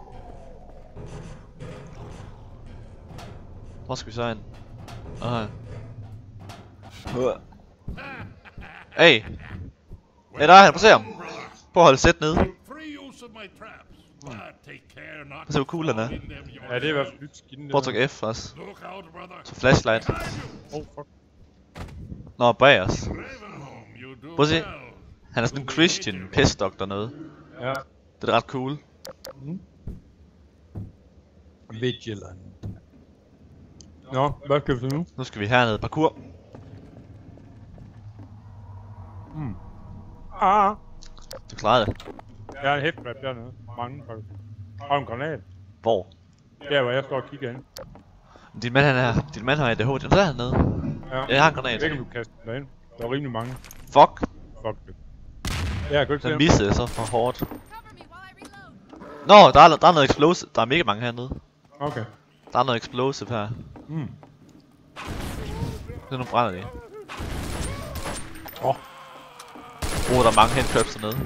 Hvor skal vi så ind? Okay. Hey! Hey, der er han, prøv at se ham! Prøv at holde sæt nede. Prøv at se hvor cool han er. Ja, det er i hvert fald nyt skin. Prøv at trykke F også. Så flashlight. Oh, fuck. Nå, bag os. Prøv at se. Han er sådan en Christian pest doctor noget. Ja. Det er ret cool. Mm. Vigilant. Nå, hvad skal vi så nu? Nu skal vi hernede. Parkour. Mm. Ah. Du klarede det. Jeg har en headcrab dernede. Mange folk. Har du en granat? Hvor? Der hvor jeg står og kigger ind. Din mand han er. Din mand har A D H D. Den der hernede. Ja. Jeg har en granat. Jeg ved ikke om du kaster den derind. Der er rimelig mange. Fuck. Fuck det. Ja, jeg kan ikke se Den dem. missede så for hårdt. Nå, der er, der er noget explosive. Der er mega mange hernede. Okay. Der er noget explosive her. Mm. Det nu brænder de. Åh. Oh. Oh, der er mange handcrabs dernede.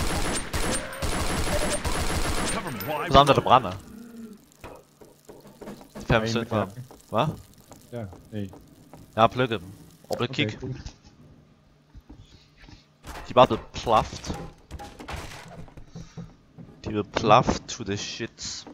Det er sådan der, der brænder. fem synd for ham. Hvad? Ja, nej. Jeg har plukket dem. Og blevet Okay, kig. cool. De er bare blevet plaft. De er blevet plaft to the shits.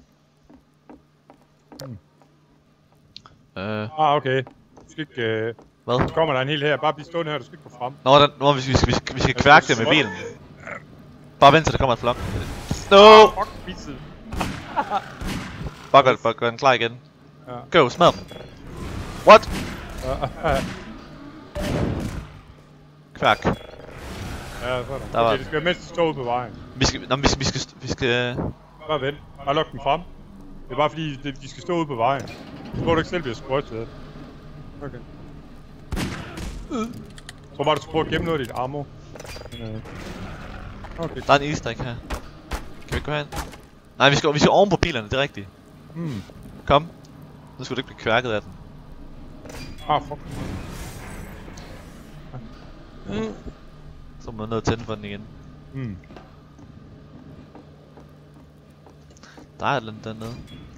Hmm. Øh, Ah, okay. Du skal ikke... Øh... hvad? Så kommer der en hel her. Bare bliv stående her, du skal ikke gå frem. Nå, den, nå vi, skal, vi, skal, vi, skal, vi skal kværke det med bilen. Bare vent til der kommer et flok. No! Fuck, pisset. Bare gør, bare gør den klar igen. Ja. Go, smad dem. What? Kværk. Ja, sådan. Der var Okay, det skal være mens de står ude på vejen. Vi skal, nå, vi skal, vi skal, vi skal... Bare vent. Bare luk dem frem. Det er bare fordi, de, de skal stå ude på vejen. Så tror du ikke selv bliver sprøjtet. Okay. Jeg tror bare, du skal prøve at gemme noget af dit ammo. Men, øh... Okay. Der er en easter egg her. Kan vi ikke gå hen? Nej, vi skal, vi skal oven på bilerne, det er rigtigt. Hmm. Kom. Nu skal du ikke blive kværket af den. Ah, fuck. Mm. Så må man nødt til at tænde for den igen. Hmm. Der er et eller andet dernede.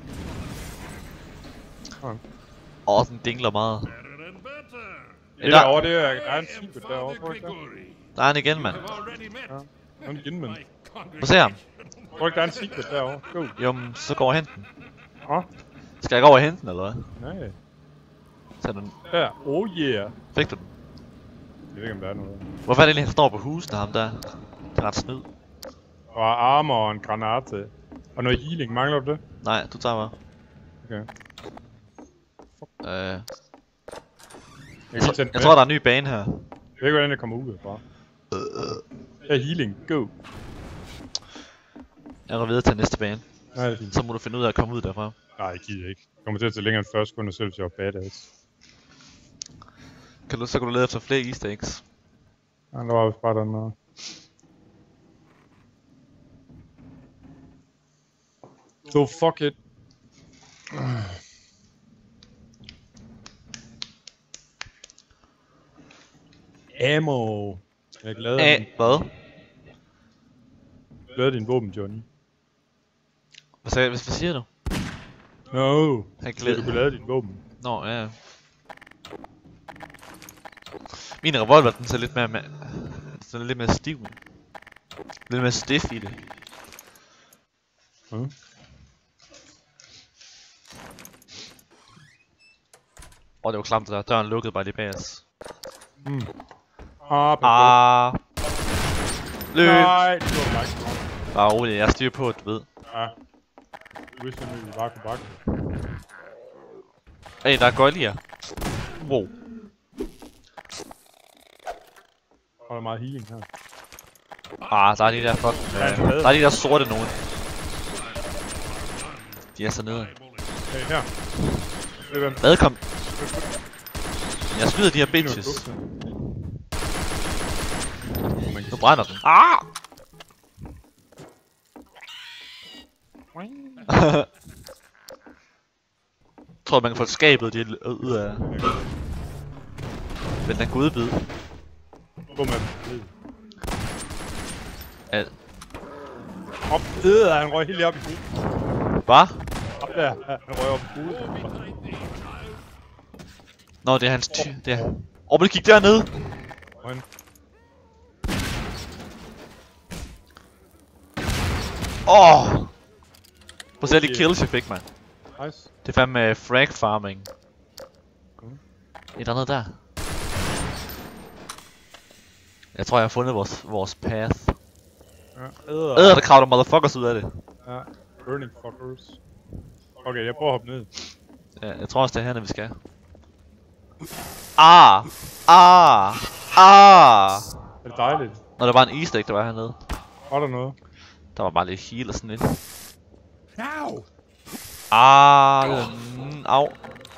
Okay. Åh, oh, den dingler meget. Det derovre, det er, der er en secret derovre, tror jeg ikke det? Der er en igen, mand. Ja, der er en igen, mand. Prøv se ham. Tror du ikke, der er en secret derovre? Go. Jo, men så går jeg og hente den. Ah, Skal jeg gå over og hente den, eller hvad? nej. Så den. Der. Oh yeah. Fik du den? Jeg ved ikke, om der er noget. Hvorfor er det egentlig, han står på husene, ham der? Det er ret snyd. Og armor og en granate. Og noget healing. Mangler du det? Nej, du tager bare. Okay. Øh... Jeg, Jeg, tror, jeg tror, der er en ny bane her. Jeg ved ikke, hvordan det kommer ud fra. Ja, healing. Go. Jeg går videre til næste bane. Nej, det er fint. Så må du finde ud af at komme ud derfra. Nej, jeg gider ikke. Jeg kommer til at tage længere end fyrre sekunder, selv hvis jeg var badass. Kan du, så kan du lede efter flere easter eggs. Ja, der var vist bare den der. So fuck it. Ammo. Jeg er glad Æh, af hvad? glad af din våben, Johnny. Hvad, sagde, hvad, hvad siger du? No. Jeg Så glæder du kan lade din våben. Nå, ja. Min revolver, den ser lidt mere... med, den er lidt mere stiv. Lidt mere stiff i det. Hmm. Åh, oh, det var klamt det der. Døren lukkede bare lige bag os. Mm. Ah, Ah. Løb! nej, det var mig. Bare roligt, jeg styrer på, du ved. Ja. Du vidste, at vi bare kunne bakke. Hey, der er gøjlier. Wow. Og der er meget healing her. Ah, der er de der fucking... Øh, der er de der sorte nogen. De er så nede. Hey, her. Det er den. Hvad kom? Jeg skyder de her bitches. Nu brænder den. Ah! tror, man kan få skabet det ud af... Men den godbid. Hvor man... Al... Op, øh, han røg helt op i hovedet. Hvad? Op der, han røg op i hovedet. Nå, det er hans ty... Det er... Åh, oh, men kig dernede! Han... Åh! Oh! Prøv at se alle de kills, jeg fik, mand. Nice. Det er fandme frag farming. Et andet der. Jeg tror, jeg har fundet vores, vores path. Ja, æder. Æder, der kravler motherfuckers ud af det. Ja, burning fuckers. Okay, jeg prøver at hoppe ned. Ja, jeg tror også, det er hernede, vi skal. Ah! Ah! Ah! Er det dejligt? Nå, der var en easter egg, der var hernede. Var der noget? Der var bare lidt heal og sådan lidt. Now! Ah! Det var... Mm, au.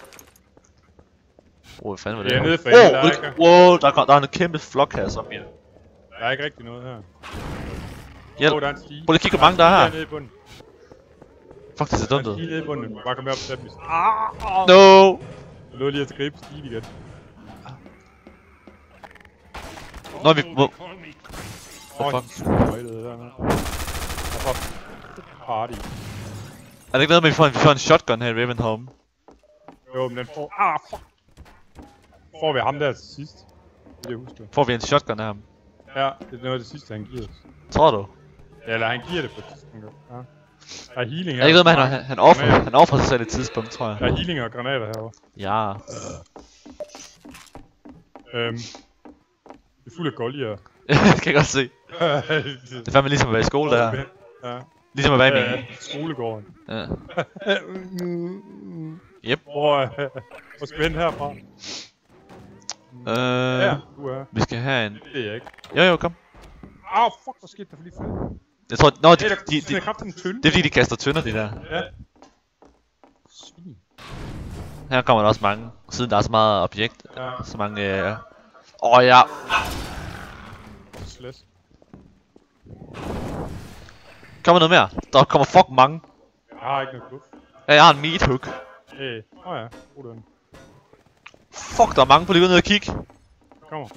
Åh, hvad fanden var det? Jeg er nede for Åh, enden, der er oh, ikke- wow, der, kom, der er en kæmpe flok her, som her. Der er ikke rigtig noget her. Hjælp. Åh, der er en stige. Prøv lige at kigge, hvor mange der er Der er her. nede i bunden. Fuck, det ser Der er dumt en ud. stige nede i bunden. Du kan bare komme op og tage dem. No! Jeg nåede lige at gribe stigen igen. Nå, vi... Hvor... Åh, fuck? de er super højdede dernede. Og så... Party. Er det ikke noget med, at vi får en, vi får en shotgun her i Ravenholm? Jo, men den får... Ah, fuck! Får vi ham der til sidst? Det er det, jeg husker. Får vi en shotgun af ham? Ja, det er noget af det sidste, han giver os. Tror du? Ja, eller han giver det på et tidspunkt. Ja. Der er healing Er her. det ikke noget med, at han, han, han offrer, han offrer sig selv et tidspunkt, tror jeg. Der er healing og granater herovre. Ja. Øhm... Det er fuld af goldier. Det kan jeg godt se. Det er fandme ligesom at være i skole der. Ja. Ligesom at være i Ja, min... skolegården. Ja. Yep. Hvor, øh, hvor skal vi hen herfra? Øh, Ja, du er. vi skal have en... Det er jeg ikke. Jo jo, kom. Au, fuck, hvor skete der for lige før? Jeg tror... Nå, de, Hey, der de, de, er kraften tynde. det er fordi, de kaster tønder, de der. Ja. Svin. Her kommer der også mange, siden der er så meget objekt. Ja. Så mange... Øh... Åh oh, ja. Slæs. Kommer noget mere? Der kommer fuck mange. Jeg har ikke noget buff. Ja, jeg har en meat hook. Øh, åh oh ja, brug den. Fuck, der er mange på lige ud ned og kigge. Kommer.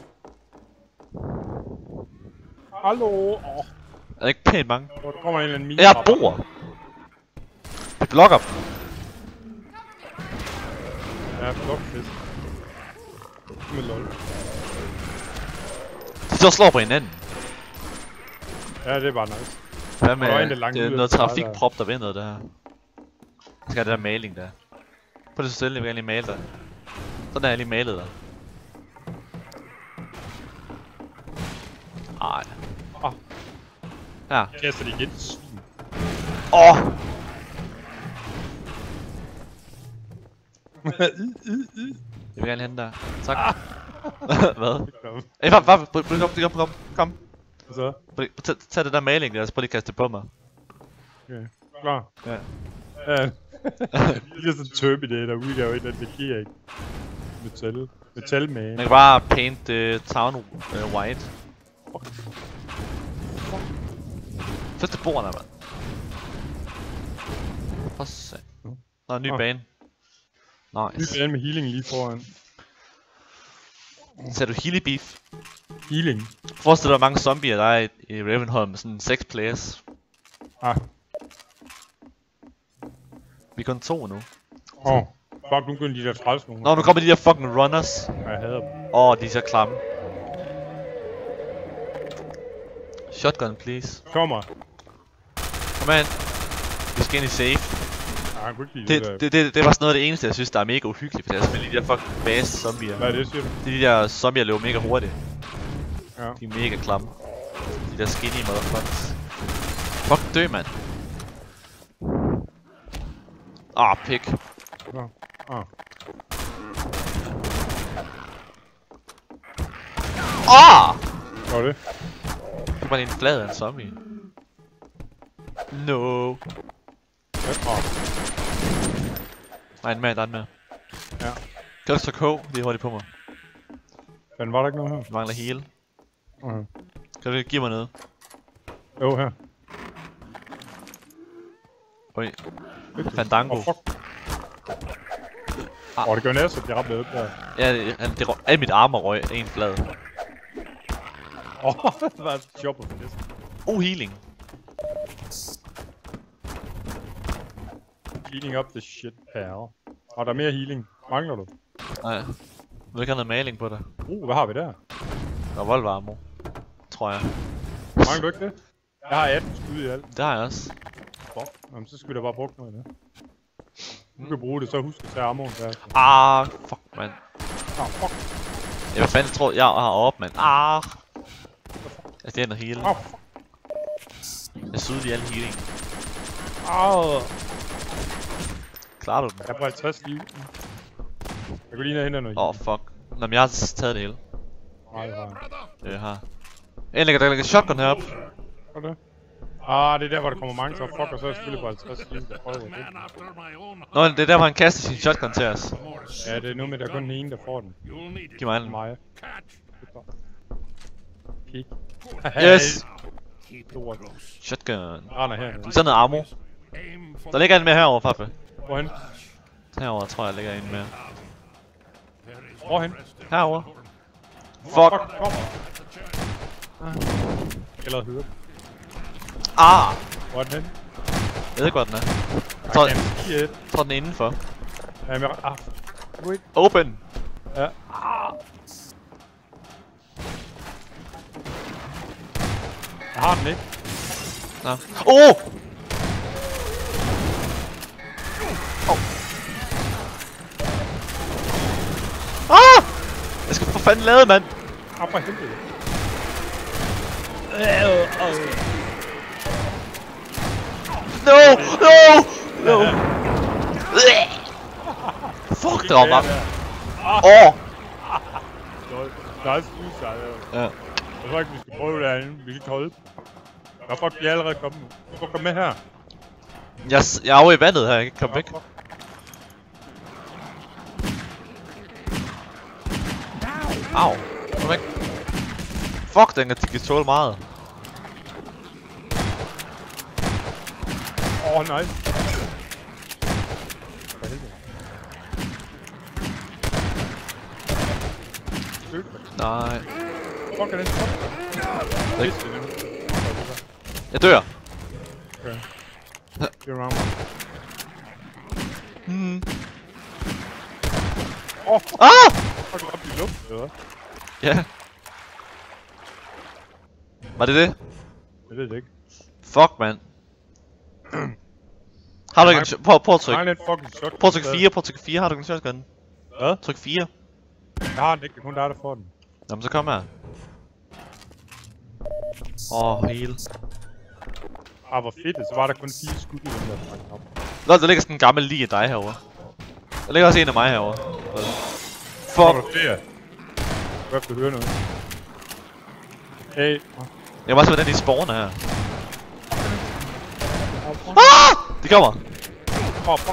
Hallo? Åh, oh, Er det ikke pænt mange? der kommer en eller anden mine. Jeg bor. Det blokker dem. Ja, blokfisk. Med lol. De så slår på hinanden. Ja, det er bare nice. Hvad med... Og der er en, der langt Det ud er af noget streget trafikprop, der vinder det her. Jeg skal have det der maling der. Prøv lige så stille, jeg vil gerne lige male dig. Sådan er jeg lige malet dig. Ej. Ah. Her. Kaster det igen. Svin. Åh! Jeg vil gerne hente der. Tak. Hvad? Ey, hvad? Hvad? Prøv lige kom, kom, kom, kom. Og så? Prøv lige- Tag, tag det der maling der, så prøv lige at kaste det på mig. Okay. Klar. Ja. Ja. Det er sådan en Terminator udgave, ikke? Den giver ikke. Metal. Metalman. Man kan bare paint uh, town uh, white. Første bord der, mand. For sat. Nå, en ny Ah. bane. Ny Nice. bane med healing lige foran. Ser du Healy Beef? Healing? Forestil dig, hvor mange zombier der er i, i Ravenholm med sådan seks players. Ah. Vi er kun to nu. Åh. Oh. Fuck, nu begynder de der træls nogle. Nå, nu kommer de der fucking runners. Jeg hader dem. Åh, oh, de er så klamme. Shotgun, please. Kommer. Kom an. Vi skal ind i safe. Ah, han kunne ikke lide det, Det, der. det, det, det var sådan noget af det eneste, jeg synes, der er mega uhyggeligt. For det er selvfølgelig de der fucking fast zombier. Hvad er det, siger du? Det er de der zombier, der løber mega hurtigt. Ja. De er mega klamme. De der skinny motherfuckers. Fuck dø, mand. Ah, pik. Nå. Ah. Ah! Hvad var det? Det var en flad af en zombie. No. Ja. Ah. Nej, en mere, der er en mere. Ja. Kan du så K lige hurtigt på mig? Men var der ikke noget her? Jeg mangler heal. Okay. Kan du ikke give mig noget? Jo, her. Oj. Fandango. Åh, oh, fuck. Åh, oh, det gør næsten, at jeg ramte op der. Ja, det, han, det, røg- al mit armor røg en flad. Åh, oh, det var et chopper for det. Oh, healing. Healing up the shit, pal. Og der er mere healing. Mangler du? Nej. Jeg vil ikke have noget maling på det. Uh, hvad har vi der? Der er voldvarmo. Tror jeg. Mangler du ikke det? Jeg har atten skud i alt. Det har jeg også. Fuck. Jamen, så skal vi da bare bruge noget af det. Du kan bruge det, så husk at tage armoren der. Ah, fuck, mand. Ah, fuck. Jeg fandme tror, jeg har op, mand. Ah. Jeg skal ind og heal. Ah, fuck. Jeg syede i alle healing. Ah. Klarer du den? Jeg har på halvtreds liv. Jeg går lige ned og hente noget. Åh, oh, fuck. Nå, men jeg har taget det hele. Nej, det har jeg. Det har. Endelig ligger der ligger shotgun heroppe. Hvad er det? Ah, det er der, hvor der kommer mange, så fuck, og så er jeg selvfølgelig på halvtreds liv, der prøver det. Nå, det er der, hvor han kaster sin shotgun til os. Ja, det er nu med, der er kun den ene, der får den. Giv mig den. Mig. Pik. Yes! Stort. Shotgun. Render hernede. Så noget ammo. Der ligger en mere herovre, Faffe. Hvorhen? Herovre tror jeg, der ligger en mere. Hvorhen? Herovre. Fuck. Kom. Eller høre. Ah! Hvor er den hen? Jeg ved godt, den er. Jeg tror, Jeg kan sige et. jeg tror den er indenfor. Jamen, jeg... Ah. Wait. Open! Ja. Jeg har den ikke. Nå. Oh! Oh! Ah! Jeg skal for fanden lade, mand! Ah, for helvede. No! No! No! Fuck, det rammer. Åh! Nice use, Ja. jeg tror ikke, vi skal prøve derinde. Vi kan ikke holde. Nå, fuck, vi er allerede kommet nu. Du skal komme med her. Jeg, s- jeg er over i vandet her, jeg kan ikke komme væk. Au. Kom væk. Fuck, den kan, de kan tåle meget. Åh, oh, nice. For helvede. Nej. Fuck, er den fuck? Ikke. Jeg dør. Okay. Det er rammer. Hmm. Åh, oh, Ah! fuck, op i luft, eller hvad? Ja. Var det det? Jeg ved det ikke. Fuck, mand. Har du ikke en sh- Prøv, prøv at trykke. Nej, den fucking shot. Prøv at trykke fire, prøv at trykke fire. Har du ikke en shotgun? Hvad? Tryk fire. Jeg har den ikke, det er kun dig, der får den. Jamen, så kom her. Åh, oh, heal. Ah, hvor fedt det. Så var der kun fire skud i den der fucking op. Nå, der ligger sådan en gammel lige af dig herovre. Der ligger også en af mig herovre. Fuck. Fuck. Du ser. Du kan høre noget. Hey. Jeg må også hvordan de spawner her. Ah! De kommer. Åh, fuck.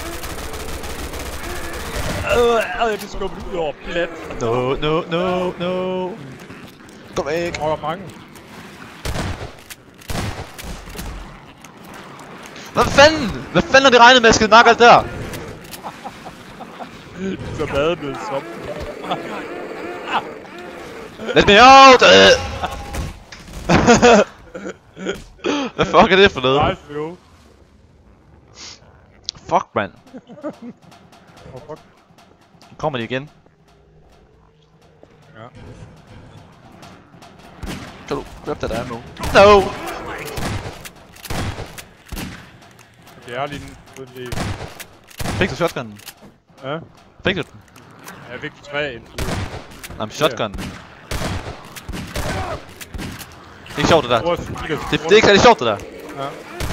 Øh, øh, jeg kan skubbe ud over plet. No, no, no, no. Kom væk. Åh, der er mange. Hvad fanden? Hvad fanden har de regnet med, at jeg skal nakke alt der? Så bad blevet som. Let me out! Hvad fuck er det for noget? Nice, jo. Fuck, mand. Åh, fuck. Nu kommer de igen. Ja. Kan du grab det der ammo? No! Okay, jeg har lige en fået liv. Fik du shotgunnen? Ja. Fik du den? Jeg fik tre ind. Nej, men shotgunnen. Det er ikke sjovt det der. Prøv at sige det. Det, det er ikke særlig sjovt det der. Ja.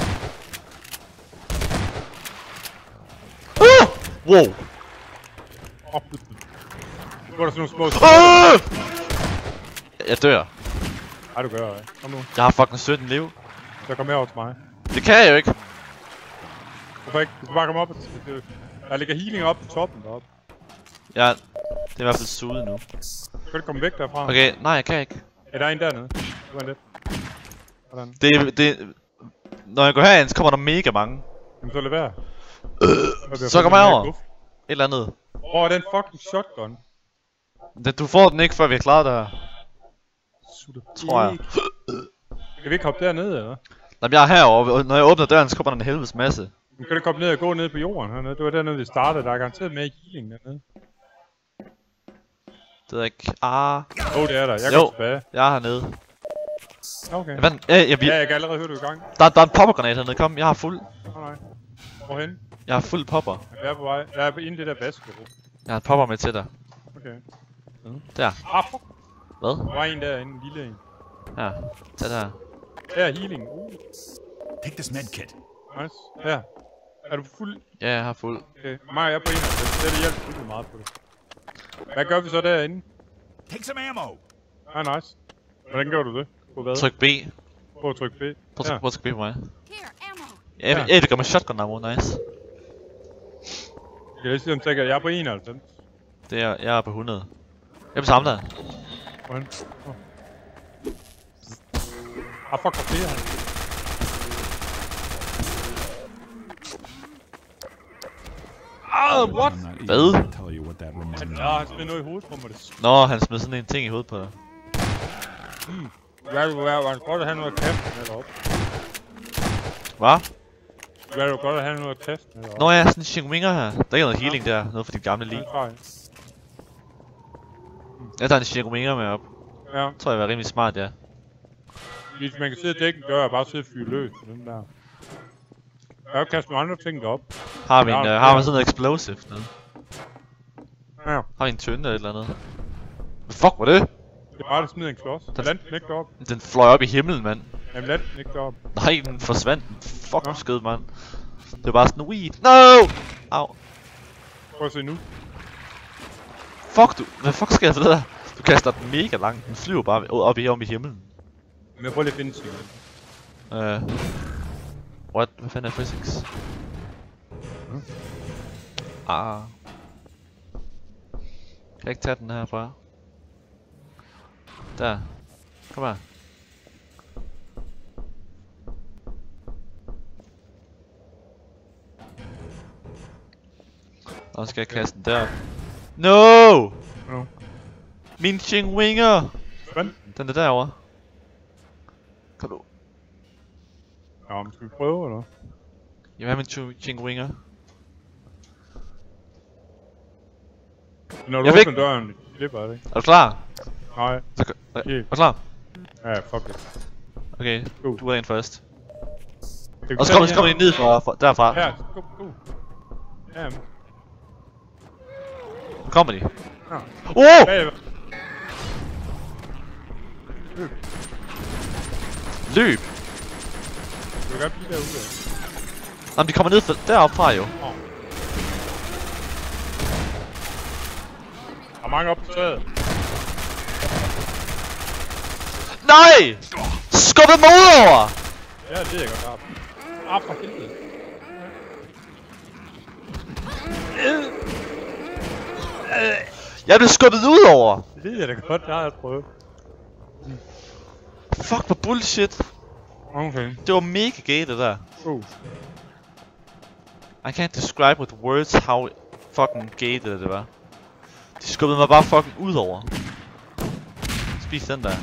Uh! Wow. Åh, nu er der sådan nogle små... Uh! Jeg dør. Ej, du gør det. Kom nu. Jeg har fucking sytten liv. Så kom herover til mig. Det kan jeg jo ikke. Hvorfor ikke? Du skal bare komme op og... Der ligger healing op på toppen deroppe. Ja, det er i hvert fald suget nu. Kan du komme væk derfra? Okay, nej, jeg kan ikke. Er der en dernede? Du er en lidt. Hvordan? Det, det, når jeg går herind, så kommer der mega mange. Jamen så lad være. Øh, så kommer jeg over. eller andet. Hvor er den fucking shotgun? Det, du får den ikke, før vi har klaret det her. Sutter Tror jeg. ikke. Kan vi ikke hoppe derned, eller? Jamen, jeg er herovre, og når jeg åbner døren, så kommer der en helvedes masse. Nu kan du komme ned og gå ned på jorden hernede. Det var dernede, vi startede. Der er garanteret med healing dernede. Det ved jeg ikke. Ah. Åh, oh, det er der. Jeg Jo. går tilbage. Jeg er hernede. Okay. Hvad? Ja, jeg, vi, Ja, jeg kan allerede høre, du er i gang. der, der er en poppergranat hernede. Kom, jeg har fuld. Åh, nej. Hvorhen? Jeg har fuld popper. Jeg er på vej. Jeg er på inde i det der vaskerum. Jeg har et popper med til dig. Okay. Der. Ah, fuck. Hvad? Der var en derinde, en lille en. Her. Tag der. Der er healing. Uh, Take this med kit. nice. Her. Er du fuld? Ja, jeg har fuld. Okay. Mig og jeg er på enoghalvfems. Det er det hjælper virkelig meget på det. Hvad gør vi så derinde? Take some ammo. Ah, nice. Hvordan gør du det? På hvad? Tryk B. Prøv at trykke B. Prøv at Ja. tryk- prøv at trykke B på mig. Here, ammo. Ja, ja. ja det gør med shotgun ammo. Nice. Jeg kan lige sige, om jeg jeg er på enoghalvfems. Det er, jeg er på hundrede. Jeg vil samle dig. Hvordan? Oh. Ah, fuck, hvor flere her. Ah, what? I'm not even Hvad? gonna tell you what that reminds Han, me ja, of. han smed noget i hovedet på mig. Det Nå, han smed sådan en ting i hovedet på dig. Hvad du være? Var det godt at have noget at kaste med deroppe? Hva? Hvad du godt at have noget at kaste med deroppe? Nå ja, sådan en Shingwinger her. Der er ikke noget healing der. Noget for dit gamle liv. Den tager jeg. Jeg tager en Shingwinger med op. Ja, Tror jeg var rimelig smart, ja. hvis man kan sidde og dække en dør og bare sidde og fyre løs på den der. Jeg kan kaste nogle andre ting derop. Har vi en, Ja, uh, har ja. vi sådan noget explosive noget? Ja, Har vi en tønde eller et eller andet? Hvad fuck var det? det er bare at smide en klods. Den landte den ikke derop. Den fløj op i himlen, mand. Jamen landte den ikke derop. Nej, den forsvandt. Fuck, Nå. hvor skød, mand. Det var bare sådan, weed. No! Au. Prøv at se nu. Fuck, du. Hvad fuck sker der for det der? Du kaster den mega langt. Den flyver bare op i, op i himlen. Men jeg prøver lige at finde sig. Uh, what? Hvad fanden er physics? Hmm? Ah. Kan jeg ikke tage den her fra? Der. Kom her. Og så skal jeg kaste den der. No! No. Min Shingwinger! Hvad? Den er derovre. Kom du. Ja, men skal vi prøve, eller? Jeg vil have min Chu- Shingwinger. Når du Jeg åbner fik- døren, det klipper er det ikke? Er du klar? Nej. Så gør- er Okay. du klar? Ja, fuck it. Okay, Go. du er ind først. Kan vi Og så tage kommer de så kommer her? de ned fra, fra derfra. Ja, go, go. Ja, men. Nu kommer de. Ja. Oh! Ja, ja. Løb! Du kan godt blive derude. Ja. Jamen, de kommer ned fra deroppe fra jo. Der er mange op på taget. Nej! Skub dem over! Ja, det er jeg godt op. Ah, for helvede. Jeg blev skubbet ud over! Det ved jeg da godt, det har jeg prøvet. Fuck, hvor bullshit. Okay. Det var mega gay, det der. Oh. I can't describe with words how fucking gay det, der, det var. De skubbede mig bare fucking ud over. Spis den der.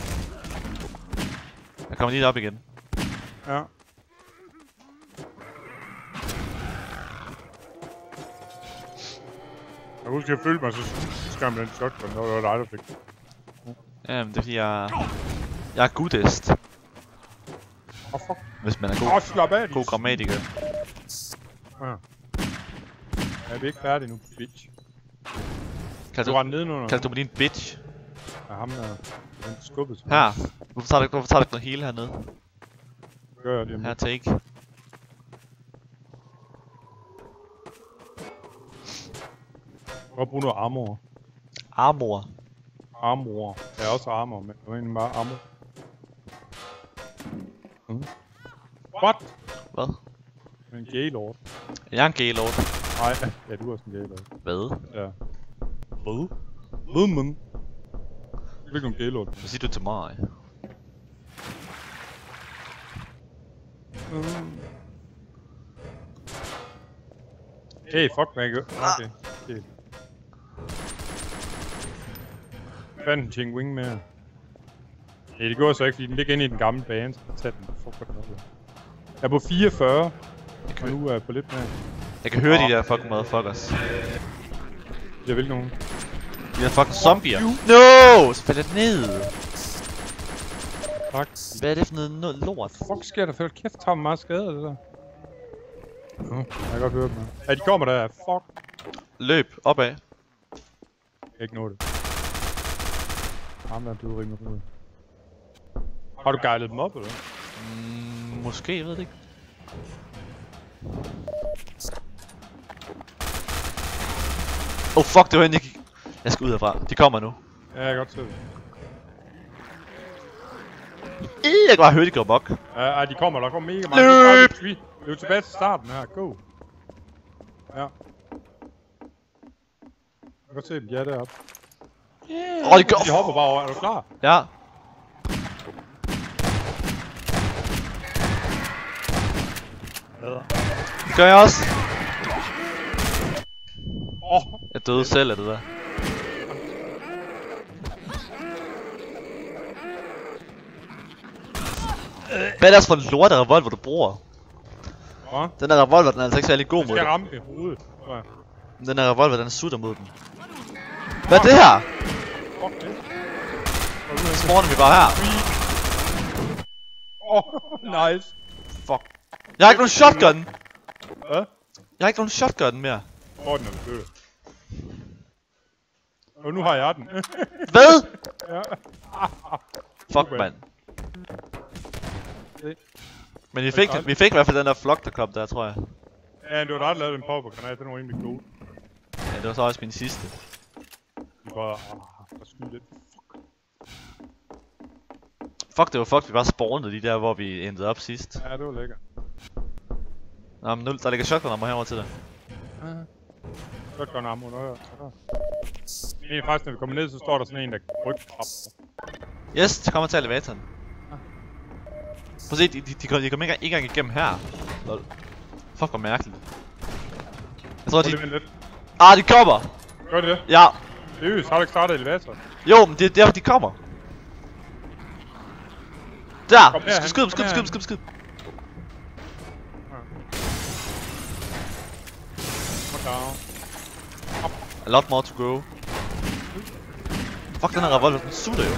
Jeg kommer lige op igen. Ja. Jeg husker, jeg følte mig så skam med den shotgun, når det var dig, der fik den. Jamen, det er fordi jeg... Jeg er goodest, Åh, oh, fuck. hvis man er Åh, god, slap af, god grammatiker. Ja. Jeg er ikke færdig nu, bitch. Kaldte Du var du, nedenunder. kaldte du mig din bitch? Ja, ham der. Den skubbet. Her. Hvorfor tager du, hvorfor tager du ikke noget hele hernede? Gør jeg det. Her, take. Prøv at bruge noget armor. Armor. Armor. Jeg er også armor, men det var egentlig bare armor. Mm. What? Hvad? En gaylord. Jeg er en gaylord. Nej, ja, du er også en gaylord. Hvad? Ja. Hvad? Hvad, man? Hvilken gaylord? Hvad siger du til mig? Mm. Hey, fuck, man. Okay. Okay. Fandt en Ching Wing med. Nej, det går så ikke, fordi den ligger inde i den gamle bane, så tag den. Fuck, hvad den er. Jeg er på fireogfyrre, og nu er jeg på lidt mere. Jeg kan høre de der fucking motherfuckers. Jeg vil nogen. De der fucking zombier. No! Så falder det ned. Tak. Hvad er det for noget, noget lort? Fuck sker der for kæft, tager mig meget skade det der. Uh, jeg kan godt høre dem her. Ja, de kommer der. Fuck. Løb opad. Jeg kan ikke nå det. Ham der er død rimelig ud. Har du gejlet dem op, eller hvad? Mm, måske, jeg ved det ikke. Oh fuck, det var hende, jeg gik. Jeg skal ud herfra. De kommer nu. Ja, jeg kan godt se det. Jeg kan bare høre, de går mok. Ja, ej, de kommer, der kommer mega mange. Løb! Vi er jo tilbage til starten her. Go! Ja. Jeg kan godt se dem, ja, deroppe. Åh, oh, de går. De hopper bare over. Er du klar? Ja. Det gør jeg også. Åh! Oh. Jeg døde selv af det der. Hvad er det også for en lort af revolver, du bruger? Hvad? Den der revolver, den er altså ikke særlig god Du mod skal det. ramme det i hovedet. Ja. Den der revolver, den sutter mod den. Hvad er det her? Fuck det. Så spawner vi bare her. Åh, oh, nice. Fuck. Jeg har ikke nogen shotgun. Hvad? Jeg har ikke nogen shotgun mere. Hvor den er du død. Og nu har jeg den. Hvad? Ja. Fuck, mand. Men vi fik, vi fik i hvert fald den der flok, der kom der, tror jeg. Ja, det var dig, der lavede den poppergranat. Den var rimelig god. Ja, det var så også min sidste. Vi bare... Ah, der skyde lidt. Fuck. Fuck, det var fuck, vi bare spawnede de der, hvor vi endte op sidst. Ja, det var lækkert. Nå, men nu, der ligger shotgun ammo herover til dig. Shotgun ammo, nøjer. Det er faktisk, når vi kommer ned, så står der sådan en, der rykker trap. Yes, de kommer til elevatoren. Prøv at se, de, de, de, kom, de kom ikke engang, ikke engang igennem her. Lol. Fuck, hvor mærkeligt. Jeg tror, de... Ah, de kommer! Gør det det? Ja. Seriøst, har du ikke startet elevatoren? Jo, men det er derfor, de kommer. Der! Kom her, Skyd, skyd, kom skyd, her, skyd, han. skyd, skyd. A lot more to go. Fuck, den her revolver, den sutter jo.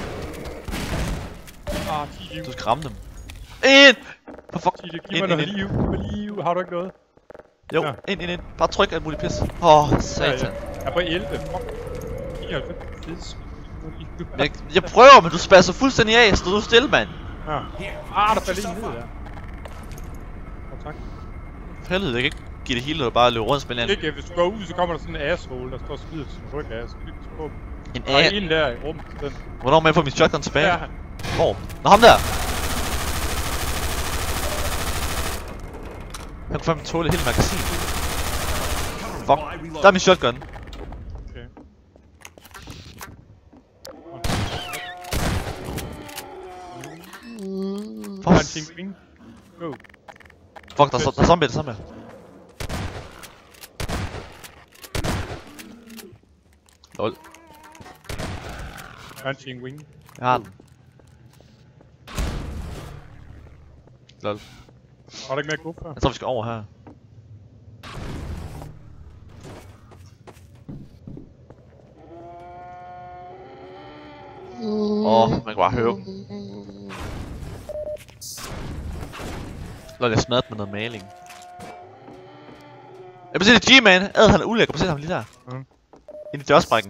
Ah, ti liv. Du skal ramme dem. En! For fuck. Giv mig noget liv, giv mig liv. Har du ikke noget? Jo, Ja. ind, ind, ind. Bare tryk alt muligt pis. Åh, oh, satan. Ja, ja. Jeg er på elleve. Fuck. nioghalvfems. Jeg, jeg prøver, men du spasser fuldstændig af. Stod du stille, mand? Ja. Ah, der faldt en ned, ja. Oh, tak. For helvede, jeg kan ikke give det hele, og bare løbe rundt og spille en... Ikke, hvis du går ud, så kommer der sådan en asshole, der står og skyder sin ryg af. Så lykkes på dem. En Der er A... en der i rummet til den. Hvornår må jeg få min shotgun tilbage? Ja. Hvor? Nå, ham der! Han kunne fandme tåle hele magasin. Fuck. Der er min shotgun. Okay. Fuck. Der er en Ching Wing. Go. Fuck, der er, der er zombie, der er zombie. Lol. Der er en Ching Wing. Jeg har den. Lol. Har du ikke mere guf her? Jeg tror, vi skal over her. Åh, oh, man kan bare høre dem. Lol, jeg smadrede med noget maling. Jeg vil se det G-man. Ad, han er ulækker. Prøv at se ham lige der. Mhm. Ind i dørsprækken.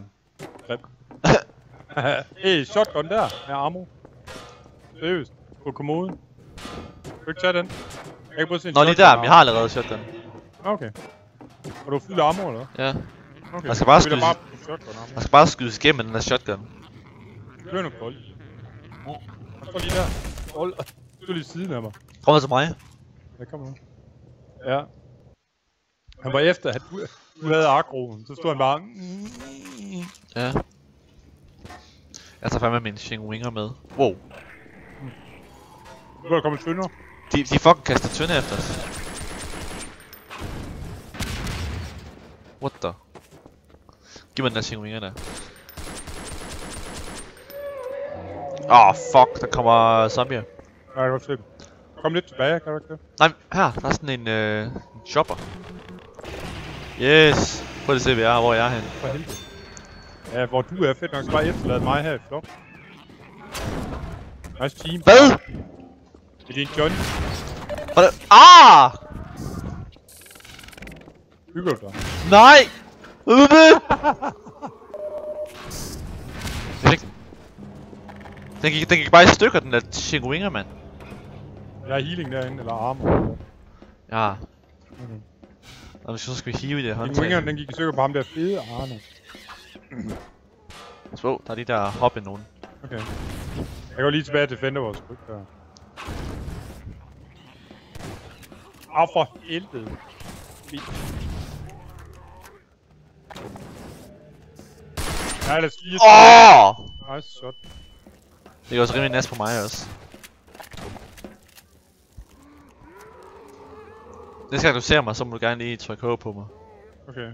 Hey, shotgun der med ammo. Seriøst. På kommoden. Kan du ikke tage den? Jeg kan prøve at se en Nå, lige shotgun der. Jeg har allerede shotgun. Okay. Og du er fuld af ammo, eller hvad? Ja. Okay. Jeg skal bare Så vil jeg skyde- bare bruge shotgun ammo. Man skal bare skydes igennem med den der shotgun. Kør nu kold. Han står lige der. Hold. Du står lige siden af mig. Kom med til mig. Der kommer nu. Ja. Han var efter, at du, du havde agroen. Så stod han bare... Ja. Jeg tager fandme min Ching Winger med. Wow. Nu kan der komme tønder. De, de fucking kaster tønde efter os. What the? Giv mig den der Shinguinger der. Åh, oh, fuck, der kommer zombier. Nej, jeg kan godt se dem. Kom lidt tilbage, kan du ikke det? Nej, her, der er sådan en, øh, en shopper. Yes! Prøv lige at se, hvor jeg er, hvor jeg er henne. For helvede. Ja, hvor du er fedt nok, så bare efterlade mig her i flok. Nice team. Hvad? Det er din Johnny. Hvordan? Ah! Hygger du dig? Nej! Jeg fik den. Den gik, den gik bare i stykker, den der Shinguinger, mand. Jeg har healing derinde, eller armor. Ja. Okay. Og så skal vi hive i det håndtag. Shinguingeren, den gik i stykker på ham der fede Arne. Så, der er de der hoppe nogen. Okay. Jeg går lige tilbage til Fender vores ryg der. Au for helvede. Ja, lad os lige... Åh! Nice shot. Det er også rimelig næst på mig også. Næste gang du ser mig, så må du gerne lige trykke H på mig. Okay.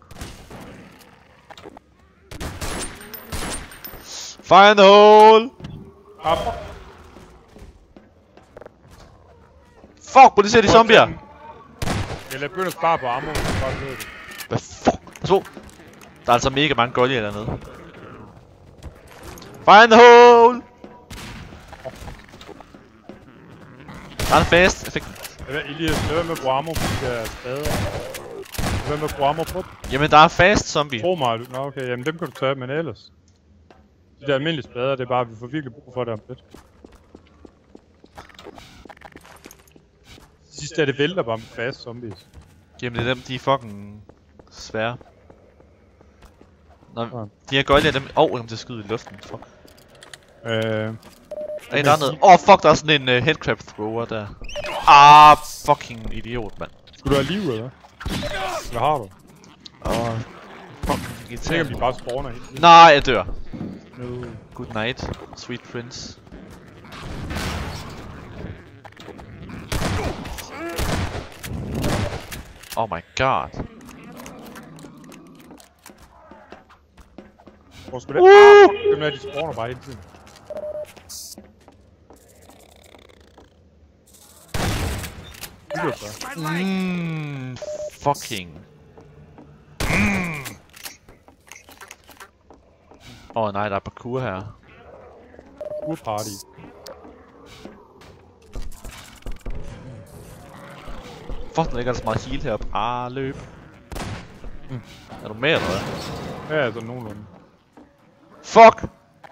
Fire in the hole! Ah, Fuck, prøv lige se de zombier! jeg lader begynde at spare på armor, hvis du bare ved det. Hvad fuck? Pas på! Der er altså mega mange goldier dernede. Fire in the hole! Der er en fast. Jeg fik den. Jeg ved, Elias, lad være med at bruge armor på de der spader. Lad være med at bruge armor på dem. Jamen, der er fast zombie. Tro mig, du... Nå okay, jamen dem kan du tage, men ellers. De der almindelige spader, det er bare, at vi får virkelig brug for det om lidt. Sidst er det vælter bare med fast zombies. Jamen, det er dem, de er fucking svære. Nå, Ja. de her goldier, dem... Åh, oh, dem til at skyde i luften. Fuck. Øh... Der er en der er noget. Åh, oh, fuck, der er sådan en uh, headcrab thrower der. Ah, fucking idiot, mand. Skulle du have liv, eller? Hvad har du? Åh, oh, fuck, Jeg tænker, at de bare spawner helt vildt. nej, jeg dør. No. Good night, sweet prince. Oh my god. Hvor skulle det? Ah, fuck, dem der, de spawner bare hele tiden. Hygger du dig? Mmm, fucking. Mm. Åh oh, nej, der er parkour her. Urparty. Fuck, der ligger der så meget heal heroppe. Ah, løb. Mm. Er du med eller hvad? Ja, altså nogenlunde. Fuck!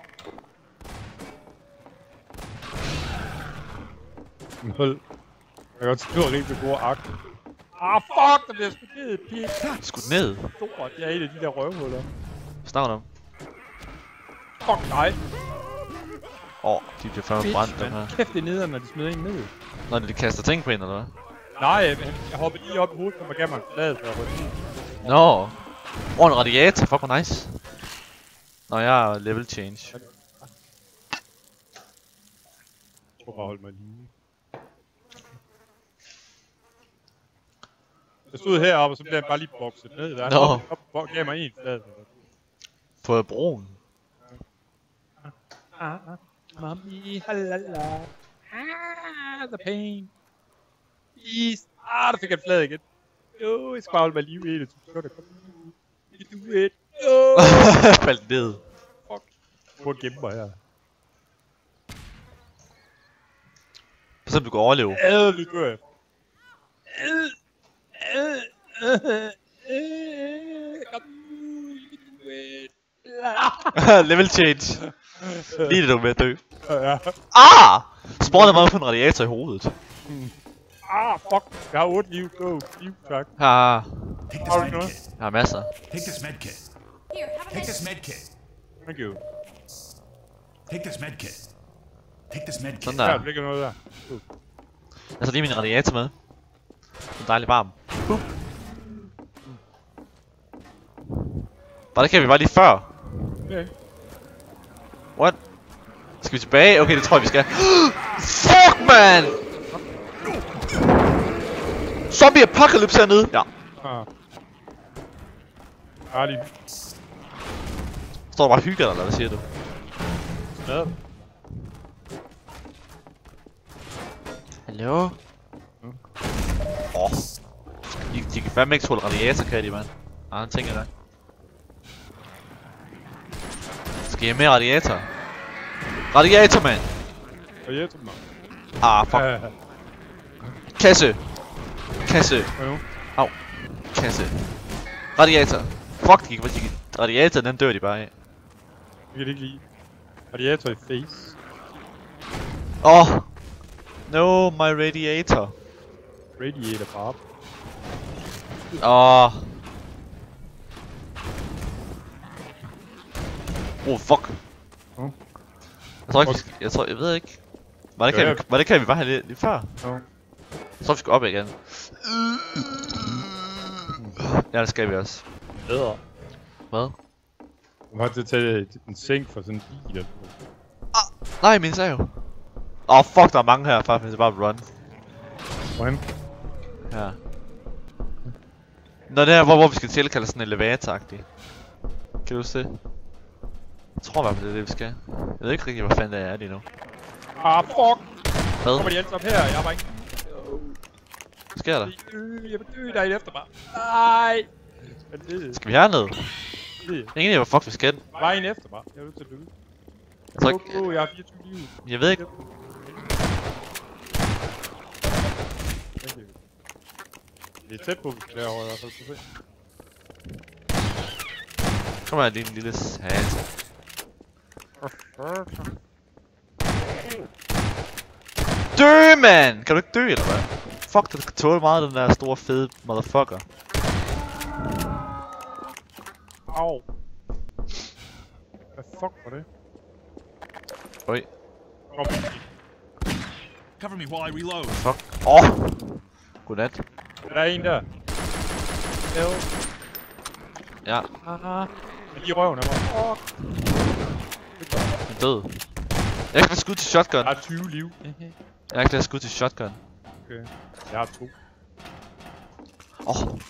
Hold. Jeg kan godt se, du har rigtig gode ark. Ah, fuck, der bliver sgu ned, pik. Skudt ned. Stort, jeg er en af de der røvhuller. Hvad snakker du om? Fuck nej. Åh, oh, de bliver fandme brændt, dem her. Kæft, det er nederen, når de smider en ned. Når de kaster ting på en, eller hvad? Nej, men jeg hoppede lige op i hovedet, og gav mig en flade, så jeg rødte. Nå. Åh, en radiator. Fuck, hvor nice. Nå, jeg er level change. Jeg prøver bare at holde mig lige. Jeg stod heroppe, og så blev jeg bare lige bokset ned. Der Nå. op, op, gav mig en flade. På broen. Ah, ah, mami, halala. Ah, the pain. Please. Ah, der fik jeg en flade igen. Jo, jeg skal bare holde mig lige i det. Kom. You do it. Jo. Faldt ned. Fuck. Prøv at gemme mig her. Så du kan overleve. Ad, det gør jeg. Level change. Lige det du er ved at dø. Ja. Ah! Spawner mig på en radiator i hovedet. Ah, fuck. Jeg har otte liv. Go. Liv, tak. Her. Take Har this du med noget? kit. Jeg har masser. Take this med kit. Here, have a Take med. this med kit. Thank you. Take this med kit. Take this med kit. Sådan Ja, der. der ligger noget der. Uh. Jeg tager lige min radiator med. Den er dejligt varm. Boop. Bare det kan vi bare lige før. Okay. What? Skal vi tilbage? Okay, det tror jeg vi skal. Fuck, man! Zombie apocalypse hernede. Ja. Ah. Bare lige. Står du bare og hygger dig, eller hvad siger du? Ja. Hallo? Åh. Oh. De, de kan fandme ikke tåle radiator, kan de, mand. Ah, han tænker jeg. Skal jeg have mere radiator? Radiator, mand! Radiator, mand. Ah, fuck. Ja. Kasse! Kasse! Hvad nu? Au. Kasse. Radiator. Fuck, de kan de, radiator, den dør de bare af. Jeg kan det ikke lide. Radiator i face. Oh. No, my radiator. Radiator bare. Åh. Oh, fuck. Oh. Jeg tror ikke, vi skal, jeg tror, jeg ved ikke. Var det, kan, Ja. vi, var det kan vi bare have lige, lige før? No. Jeg tror vi skal op igen. Ja, det skal vi også. Bedre. Hvad? Du har til at tage en seng for sådan en bil. Nej, min sav. Åh, oh, fuck, der er mange her, faktisk, det er bare run. Hvordan? Ja. Nå, det er hvor, hvor vi skal tilkalde sådan en elevator-agtig. Kan du se? Jeg tror i hvert fald, det er det, vi skal. Jeg ved ikke rigtig, hvad fanden det er lige nu. Ah, fuck! Hvad? Kommer de alle sammen her? Jeg har bare ikke... Hvad sker der? Øh, jeg vil dø, der er en efter mig. Nej! Hvad er det? Skal vi herned? Det Ingen idé, hvor fuck vi skal. er bare en efter mig. Jeg er nødt til at dø. Jeg tror Åh, ikke... oh, jeg har fireogtyve liv. Jeg ved ikke... Det er tæt på, vi skal derovre i hvert fald. Prøv at se. Kom her, din lille sat. Dø, mand! Kan du ikke dø, eller hvad? Fuck, det kan tåle meget, den der store, fede motherfucker. Au. Hvad fuck var det? Oj. Kom. Cover me while I reload. Fuck. Åh! Oh. Godnat. Der er en der. Help. Ja, Haha. Men de røven af mig. Fuck. han er død. Jeg kan få skud til shotgun. Jeg har tyve liv. Jeg kan få skud til shotgun. Okay. Jeg har to. Åh. Oh.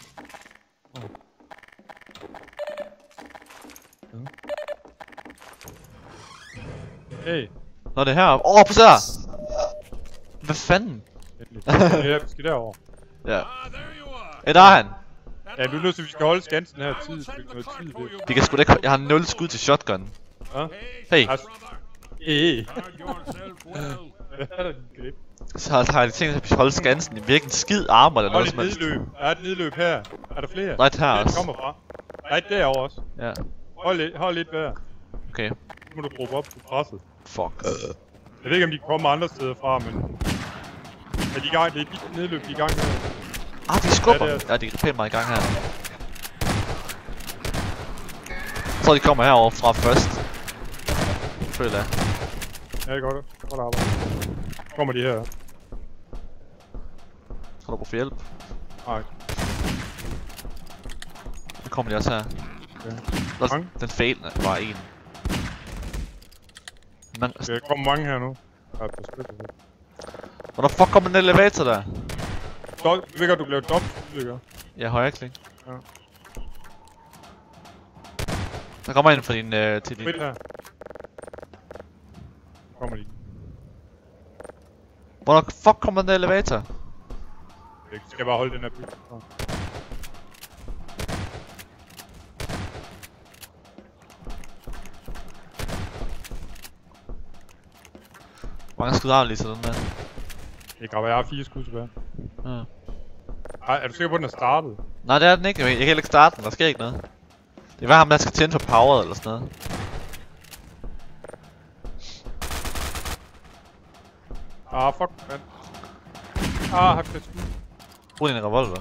Hey. Nå, det er heroppe. Åh, oh, prøv her! Hvad fanden? Ja, vi skal derover. Ja. Ah, there you are. Ja, der er han. Ja, vi er nødt til, at vi skal holde skansen her tid. Så vi kan noget tid ved. De kan sgu da ikke... Jeg har nul skud til shotgun. Hå? Hey. Altså. Hey. Guard yourself well. Hvad er der din grip? Så har har de tænkt sig at holde skansen i hvilken skid armor eller Hold noget et som helst. nedløb. Der er et nedløb her. Er der flere? Right her Den også. kommer fra. Der er et derovre også. Ja. Hold lidt, hold lidt hver. Okay. Nu må du råbe op på presset. Fuck. Jeg ved ikke om de kommer andre steder fra, men... Er de i gang? Det er dit nedløb, de er i gang med. Ah, de skubber. Ja, det Ja, de er pænt meget i gang her. Jeg tror, de kommer herover fra først. Føler jeg. Ja, det er godt. Godt arbejde. Kommer de her? Har du brug for hjælp? Nej. Nu kommer de også her. Okay. Der, Mange? den fail var en. Men, Der kommer mange her nu. Der er et par stykker. hvor the fuck kommer den elevator der? Du ved godt, du bliver dobbelt ulykker. Ja, højre klik. Ja. Der kommer en for din, øh, til din... Frit her. Kommer de. Hvor the fuck kommer den elevator? Jeg skal bare holde den her by. Ja. Hvor mange skud har du lige til den der? Det kan være, jeg har fire skud tilbage. Ja. Ej, er du sikker på, at den er startet? Nej, det er den ikke. Jeg kan heller ikke starte den. Der sker ikke noget. Det er bare ham, der skal tænde for poweret eller sådan noget. Ah, fuck, mand. Ah, har flere skud. Brug din revolver.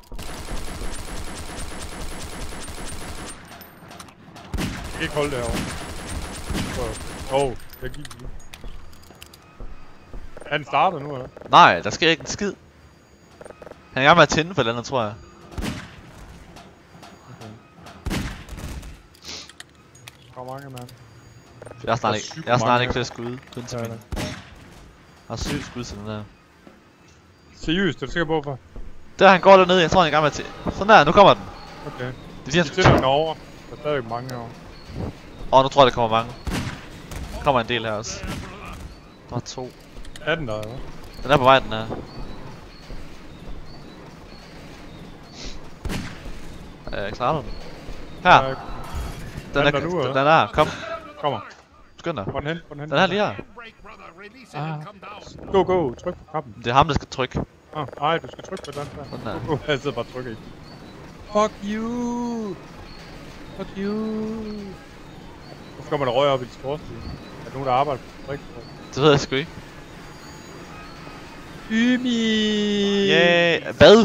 Jeg kan ikke holde derovre. Åh, oh, jeg gik lige. Er den startet nu, eller? Nej, der sker ikke en skid. Han er i gang med at tænde for den andet, tror jeg. Okay. Hvor mange, mand? Jeg har snart Der er ikke, sygt jeg har snart mange ikke her. flere skud. Kun til Ja, min. ja. Jeg har syv skud til den der. Seriøst, er du sikker på, hvorfor? Der han går dernede, jeg tror han er i gang med at tænde. Sådan der, nu kommer den. Okay. Det Det siger, Vi sidder Norge. Der er stadig mange herovre. Åh, oh, nu tror jeg, der kommer mange. Der kommer en del her også. Der er to. Er den der, eller? Den er på vej, den er. Øh, klarer du den? Her! Ja, Den er, der nu, den, eller? den er, kom. kommer. Skynd dig. Hvor den hen? Hvor den hen? Den er lige her. Break, brother. Release it Ah. and come down. Go, go. Tryk på knappen. Det er ham, der skal trykke. Ah, nej, du skal trykke på den der. Sådan der. Uh, jeg sidder bare og trykker i. Fuck you! Fuck you! Hvorfor kommer der røg op i dit skorsten? Er der nogen, der arbejder på fabrik? Det ved jeg sgu ikke. Ymi! Yeah. Hvad?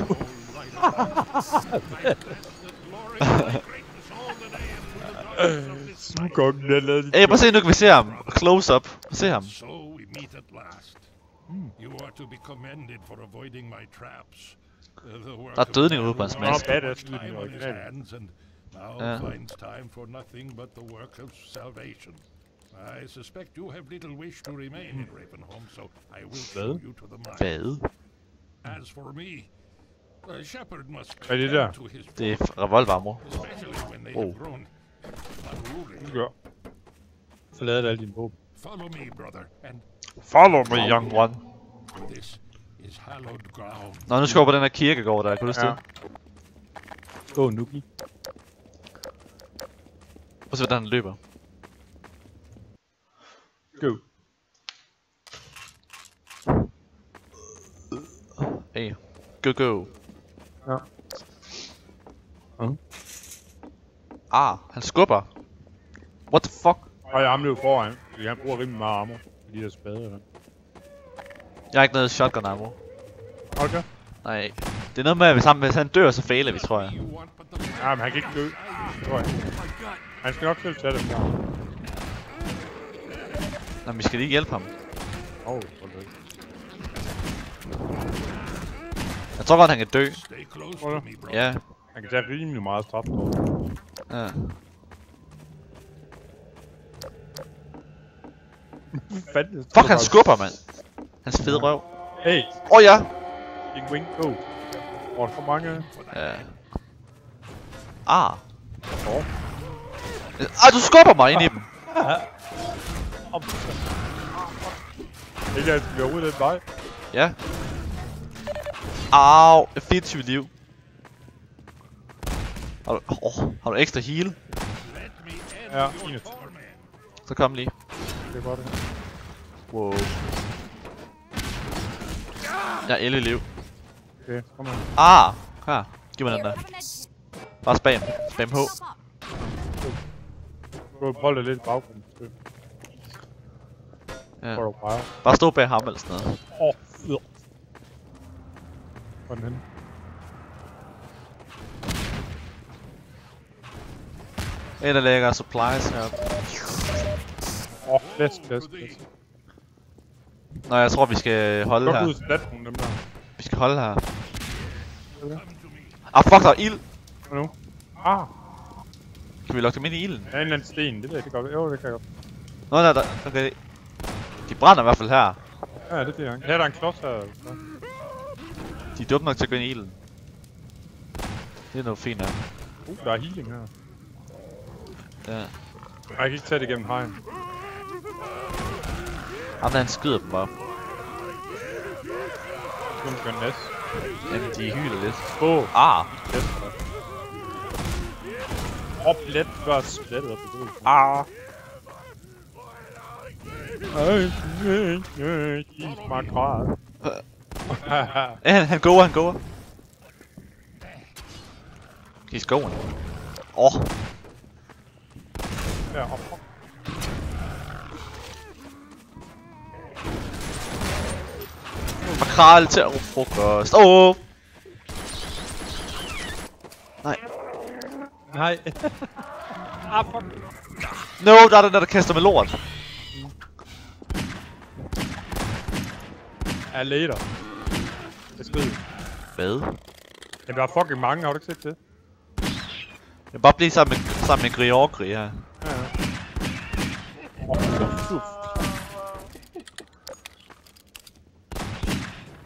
Sugongen, der lavede dit. Hey, prøv at se, nu kan vi se ham. Close up. Se ham. So we meet at last. You are to be commended for avoiding my traps. Uh, the work Der er of dødning ude på man hans who maske. had Nå, much badass time on his original. hands and now Ja. finds time for nothing but the work of salvation. I suspect you have little wish to remain in Ravenholm, so I will show Hvad? you to the mine. Hvad? As for me, a shepherd must Hvad er det der? tend to his Det flock, er revolvermor. especially when they Oh. have grown unruly. Ja. Forlad alle dine våben. Follow me, brother, and Follow me, young one. this is hallowed ground. Nå, nu skal jeg på den her kirkegård der. Kan du huske Ja. det? Gå, Nuki. Prøv at se, hvordan han løber. Go. Hey. Go, go. Ja. Mm. Ah, han skubber. What the fuck? Og jeg ham løb foran, fordi han bruger rimelig meget armor. De der spade, eller? Jeg har ikke noget shotgun ammo. Okay. Nej. Det er noget med, at hvis han, hvis han dør, så fejler vi, tror jeg. You want but the Ja, men han kan ikke dø. Tror jeg. Han skal nok selv tage det der. Nå, men vi skal lige hjælpe ham. Åh, oh, for det. Jeg tror godt, han kan dø. stay close Hold to on. me, bro. Ja. Han kan tage rimelig meget straf. Ja. Fanden. Fuck, han skubber, mand. Hans fede røv. Hey, Åh, oh, ja. King Wing, go. Åh, for mange. Ja. Ah. Ah, du skubber mig ind i dem. Ikke at vi er ude den vej. Ja. Au, fireogtyve liv. Har du, oh, har du ekstra heal? Let me end Ja, your enogtyve. torment. Så kom lige. Det er godt. Wow. Jeg har elleve liv. Okay, kom her. Ah, her. Giv mig den der. Bare spam. Spam H. Prøv at holde lidt i baggrunden. Ja. Prøv at bare. Bare stå bag ham eller sådan noget. Åh, fed. Hvor er den henne? En der lægger supplies her. Åh, flæsk, flæsk, flæsk. Nå, jeg tror vi skal holde Godt her. ud til platformen, dem der. Vi skal holde her. Okay. Ah, fuck, der er ild. Hvad nu? Ah, Kan vi lokke dem ind i ilden? der er en eller anden sten. Det ved jeg, det godt. Jo, det kan jeg godt. Nå, der, der, okay. De brænder i hvert fald her. Ja, det er det. Her er der en klods her. De er dumme nok til at gå ind i ilden. Det er noget fint her. Uh, der er healing her. Ja. Jeg kan ikke tage det igennem hegn. Ham der, han skyder dem bare. Nu skal jeg næs. Jamen, de hyler lidt. Åh, oh, Ah! og blæt var splattet op i det. Ah! Ej, nej, nej, is my car. Ja, han, han går, han går. He's going. Åh! Oh. Ja, og fuck. Makrel til at frokost. Åh! Oh. Nej. Nej. Ah, fuck. No, der er den der, der kaster med lort. Jeg er later. Jeg skrider. Hvad? Jamen, der er fucking mange, har du ikke set det? Jeg vil bare blive sammen med, sammen med Griorgri her. Ja, ja. Åh, oh,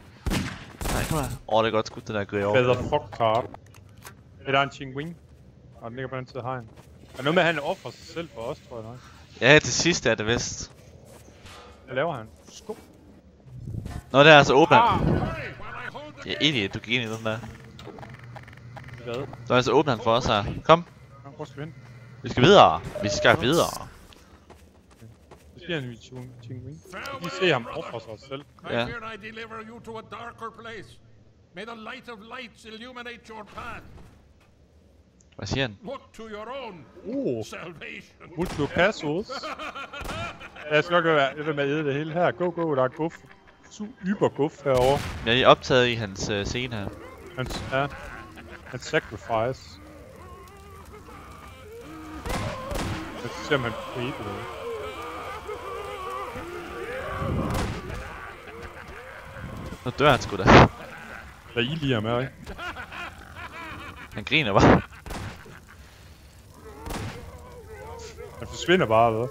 Nej, kom her. Åh, oh, det er godt skudt, det der Griorgri. Feather fuck card. Er der en Ching Wing? Og den ligger på den side af hegn. Er noget med, at han offrer sig selv for os, tror jeg nok. Ja, det sidste er det vist. Hvad laver han? Skub. Nå, det er altså åbent. Ah! Ja, idiot, du gik ind i den der. Hvad? Så altså åbner han for os her. Kom. Kom, prøv at vinde. Vi skal videre. Vi skal videre. Det siger han i Ching Wing. Vi ser ham offre sig selv. I Ja. fear I deliver you to a darker place. May the light of lights illuminate your path. Hvad siger han? Look to your own Oh, salvation. Mucho Passos. Jeg skal nok være det der med at æde det hele her. Go, go, der er guf. Su yber guf herovre. Jeg er lige optaget i hans uh, scene her. Hans, ja. Hans sacrifice. Jeg ser, om han får et eller andet. Nu dør han sgu da. Der er I lige ham her, ikke? Han griner bare. Han forsvinder bare, hvad?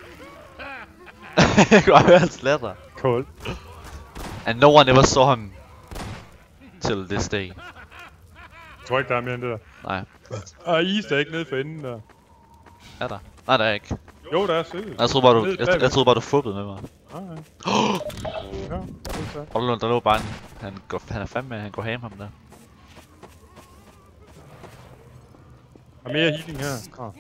Jeg kunne høre hans latter. Cold. And no one ever saw him till this day. Jeg tror ikke, der er mere end det der. Nej, Og is der er ikke nede for enden der. er der? Nej, der er ikke. Jo, der er seriøst. Jeg troede bare, du, Nede jeg, bagved. jeg troede bare, du fubbede med mig. Nej, nej. Ja, det er Og der lå, der lå bare en... Han, går, han er fandme, han går ham ham der. Der er mere healing her. Ah.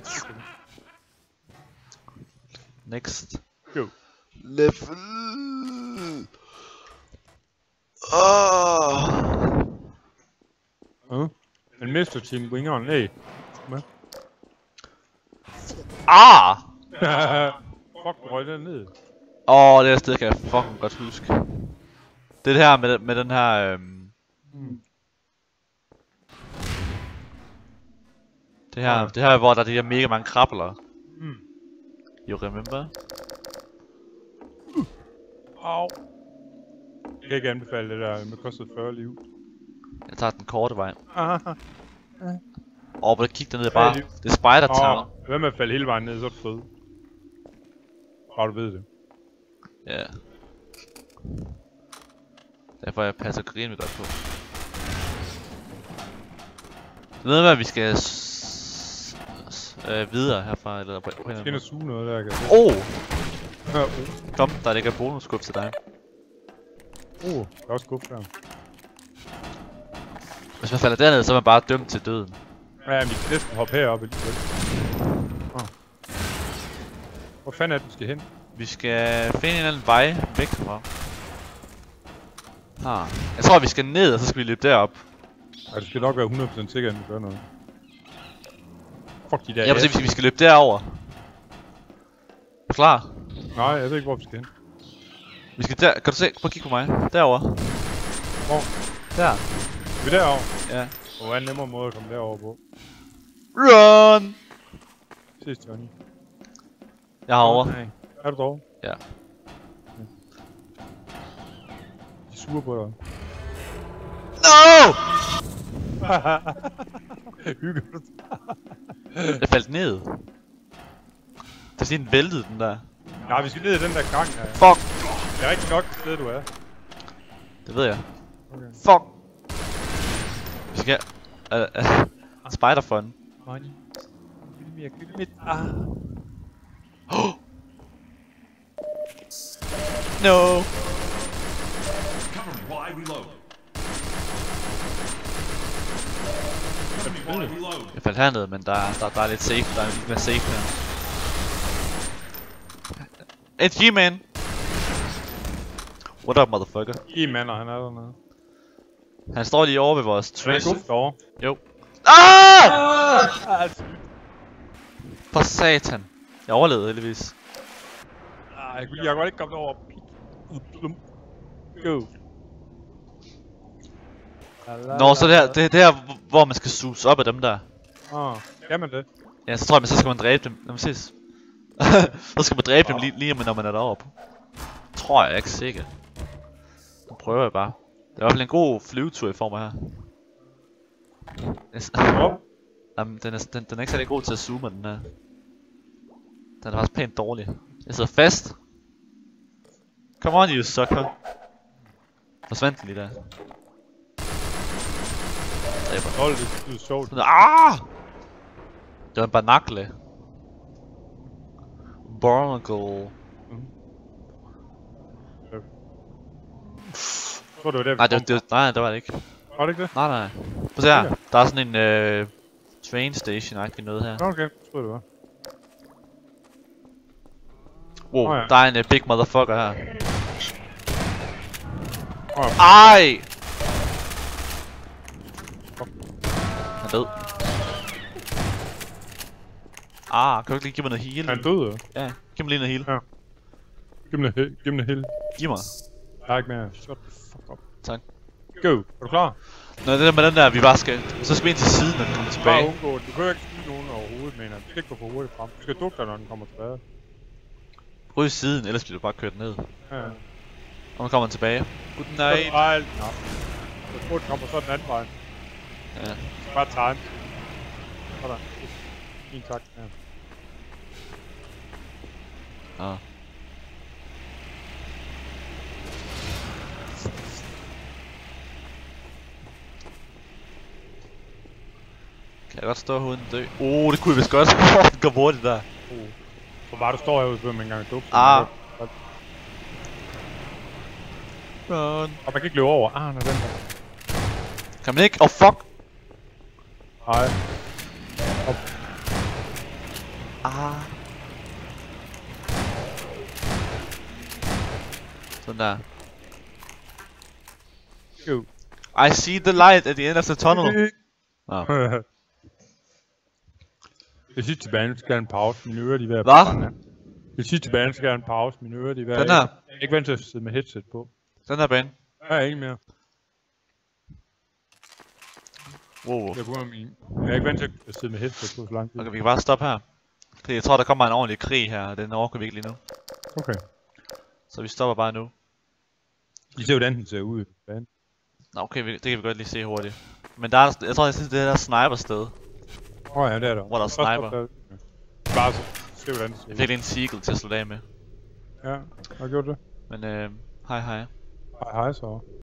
Next. Go. Level. Oh. Uh. Den mister Ching Wingeren. Nej. Med. Ah! Fuck, du røg den ned. Åh, oh, det her sted kan jeg fucking godt huske. Det er det her med, med den her... Øhm... Mm. Det her, det her, hvor der er de her mega mange krabler. Mm. You remember? Au. Jeg kan ikke anbefale det der med kostet fyrre liv. Jeg tager den korte vej. Ah. Åh, oh, hvor kig dernede bare. liv. Det er Spider Town. Oh, hvad med at falde hele vejen ned, så er du død. Bare du ved det. Ja. Derfor jeg passer rimelig godt på. Det er noget med, at vi skal s s øh, videre herfra, eller på, på en Jeg skal eller ind og anden suge noget der, kan jeg se. måde. Oh! Ja, oh. Kom, der ligger bonusskub til dig. Oh, der er også skub der. Hvis man falder derned, så er man bare dømt til døden. Ja, men vi kan næsten hoppe heroppe alligevel. Oh. Hvor fanden er det, vi skal hen? Vi skal finde en eller anden vej væk fra. Ah. Jeg tror, vi skal ned, og så skal vi løbe derop. Ja, det skal nok være hundrede procent sikkert, at vi gør noget. Fuck de der Ja, præcis, vi skal, vi skal løbe derover. Klar? Nej, jeg ved ikke, hvor vi skal hen. Vi skal der. Kan du se? Prøv at kigge på mig. Derover. Hvor? Der. Er vi derovre? Ja. Hvor er en nemmere måde at komme derover på? Run! Ses, Johnny. Jeg har over. Nej. Er du derovre? Ja. Ja. De er sure på dig. No! Hygger du? Jeg faldt ned. Det er sådan en væltede den der. Nej, vi skal ned i den der gang her. Fuck! Det er rigtig nok det sted, du er. Det ved jeg. Okay. Fuck! Vi skal... Uh, uh, spider fun. Money. Giv det mere, giv det mit. Ah. No! Cover me while I reload. Cover me while I reload. Jeg faldt hernede, men der, der, der er lidt safe. Der er lidt mere safe her. It's G-Man! What up, motherfucker? En mand, og han er dernede. Han står lige over ved vores Han trash. er god derovre. Jo. Ah! Ah, For satan. Jeg overlevede heldigvis. ah, jeg kunne jeg kunne godt ikke komme derover. Plum. Go. Nå, så det her, det er der, hvor man skal suges op af dem der. Ah, kan man det? Ja, så tror jeg, men så skal man dræbe dem. Lad mig ses. Så skal man dræbe dem lige, lige når man er deroppe. Tror jeg ikke sikkert. Nu prøver jeg bare. Det er i hvert fald en god flyvetur i form af her. Yes. Jamen, den er, den, den er ikke særlig god til at zoome, den her. Den er faktisk pænt dårlig. Jeg sidder fast. Come on, you sucker. Forsvandt den lige der. Hold det, det er sjovt. Ah! Det var en barnacle. Barnacle. Jeg tror, det var der, vi Nej, det, kom det, fra. nej, det var det ikke. Var det ikke det? Nej, nej. Prøv at se her. Der er sådan en øh, train station-agtig noget her. Nå, okay. Jeg troede, det var. Wow, Nå ja. der er en uh, big motherfucker her. Åh, ja. Ej! Han er død. Ah, kan du ikke lige give mig noget heal? Er han død, eller? Ja, giv mig lige noget heal. Ja. Giv mig det, giv mig det hele. Giv mig. Jeg er ikke mere. Shut the fuck up. Tak. Go. Er du klar? Nå, det der med den der, vi bare skal... Så skal vi ind til siden, når den kommer Bare tilbage. undgå det. Du behøver ikke skyde nogen overhovedet, mener jeg. Du skal ikke gå for hurtigt frem. Du skal dukke dig, når den kommer tilbage. Gå i siden, ellers bliver du bare kørt ned. Ja, ja. Og nu kommer den tilbage. Good night. Så drejer den op. Jeg tror, den kommer så den anden vej. Ja. Bare time. Sådan. Fint tak. Ja. Ah. Kan jeg godt stå uden dø? Oh, det kunne jeg vist godt. Det går hurtigt der. Uh. Så bare du står herude, så man engang dukke. Ah. Og Run. man kan ikke løbe over. Ah, den der. Kan man ikke? Oh fuck! Nej. Ah. Sådan der. Go. I see the light at the end of the tunnel. Ah. Det sidste tilbage, skal en pause. Mine ører, de er ved at Hvad? brænde af. Det sidste tilbage, skal en pause. Mine ører, de er ved at... Den her. Jeg er ikke vant til at sidde med headset på. Den her bane. Jeg er ikke mere. Wow. Jeg, bruger min... jeg er ikke vant til at sidde med headset på så lang tid. Okay, vi kan bare stoppe her. Fordi jeg tror, der kommer en ordentlig krig her, og den overgår vi ikke lige nu. Okay. Så vi stopper bare nu. I ser, hvordan den ser ud. Banen. Nå, okay, vi, det kan vi godt lige se hurtigt. Men der er, jeg tror, jeg synes, det er der sniper-sted. Åh oh, ja, det er der. Hvor der er Så stop sniper. der. Bare så. Se, hvordan det ser Jeg ud. fik lige en seagull til at slutte af med. Ja, har du gjort det? Men øh, hej hej. Hej hej så.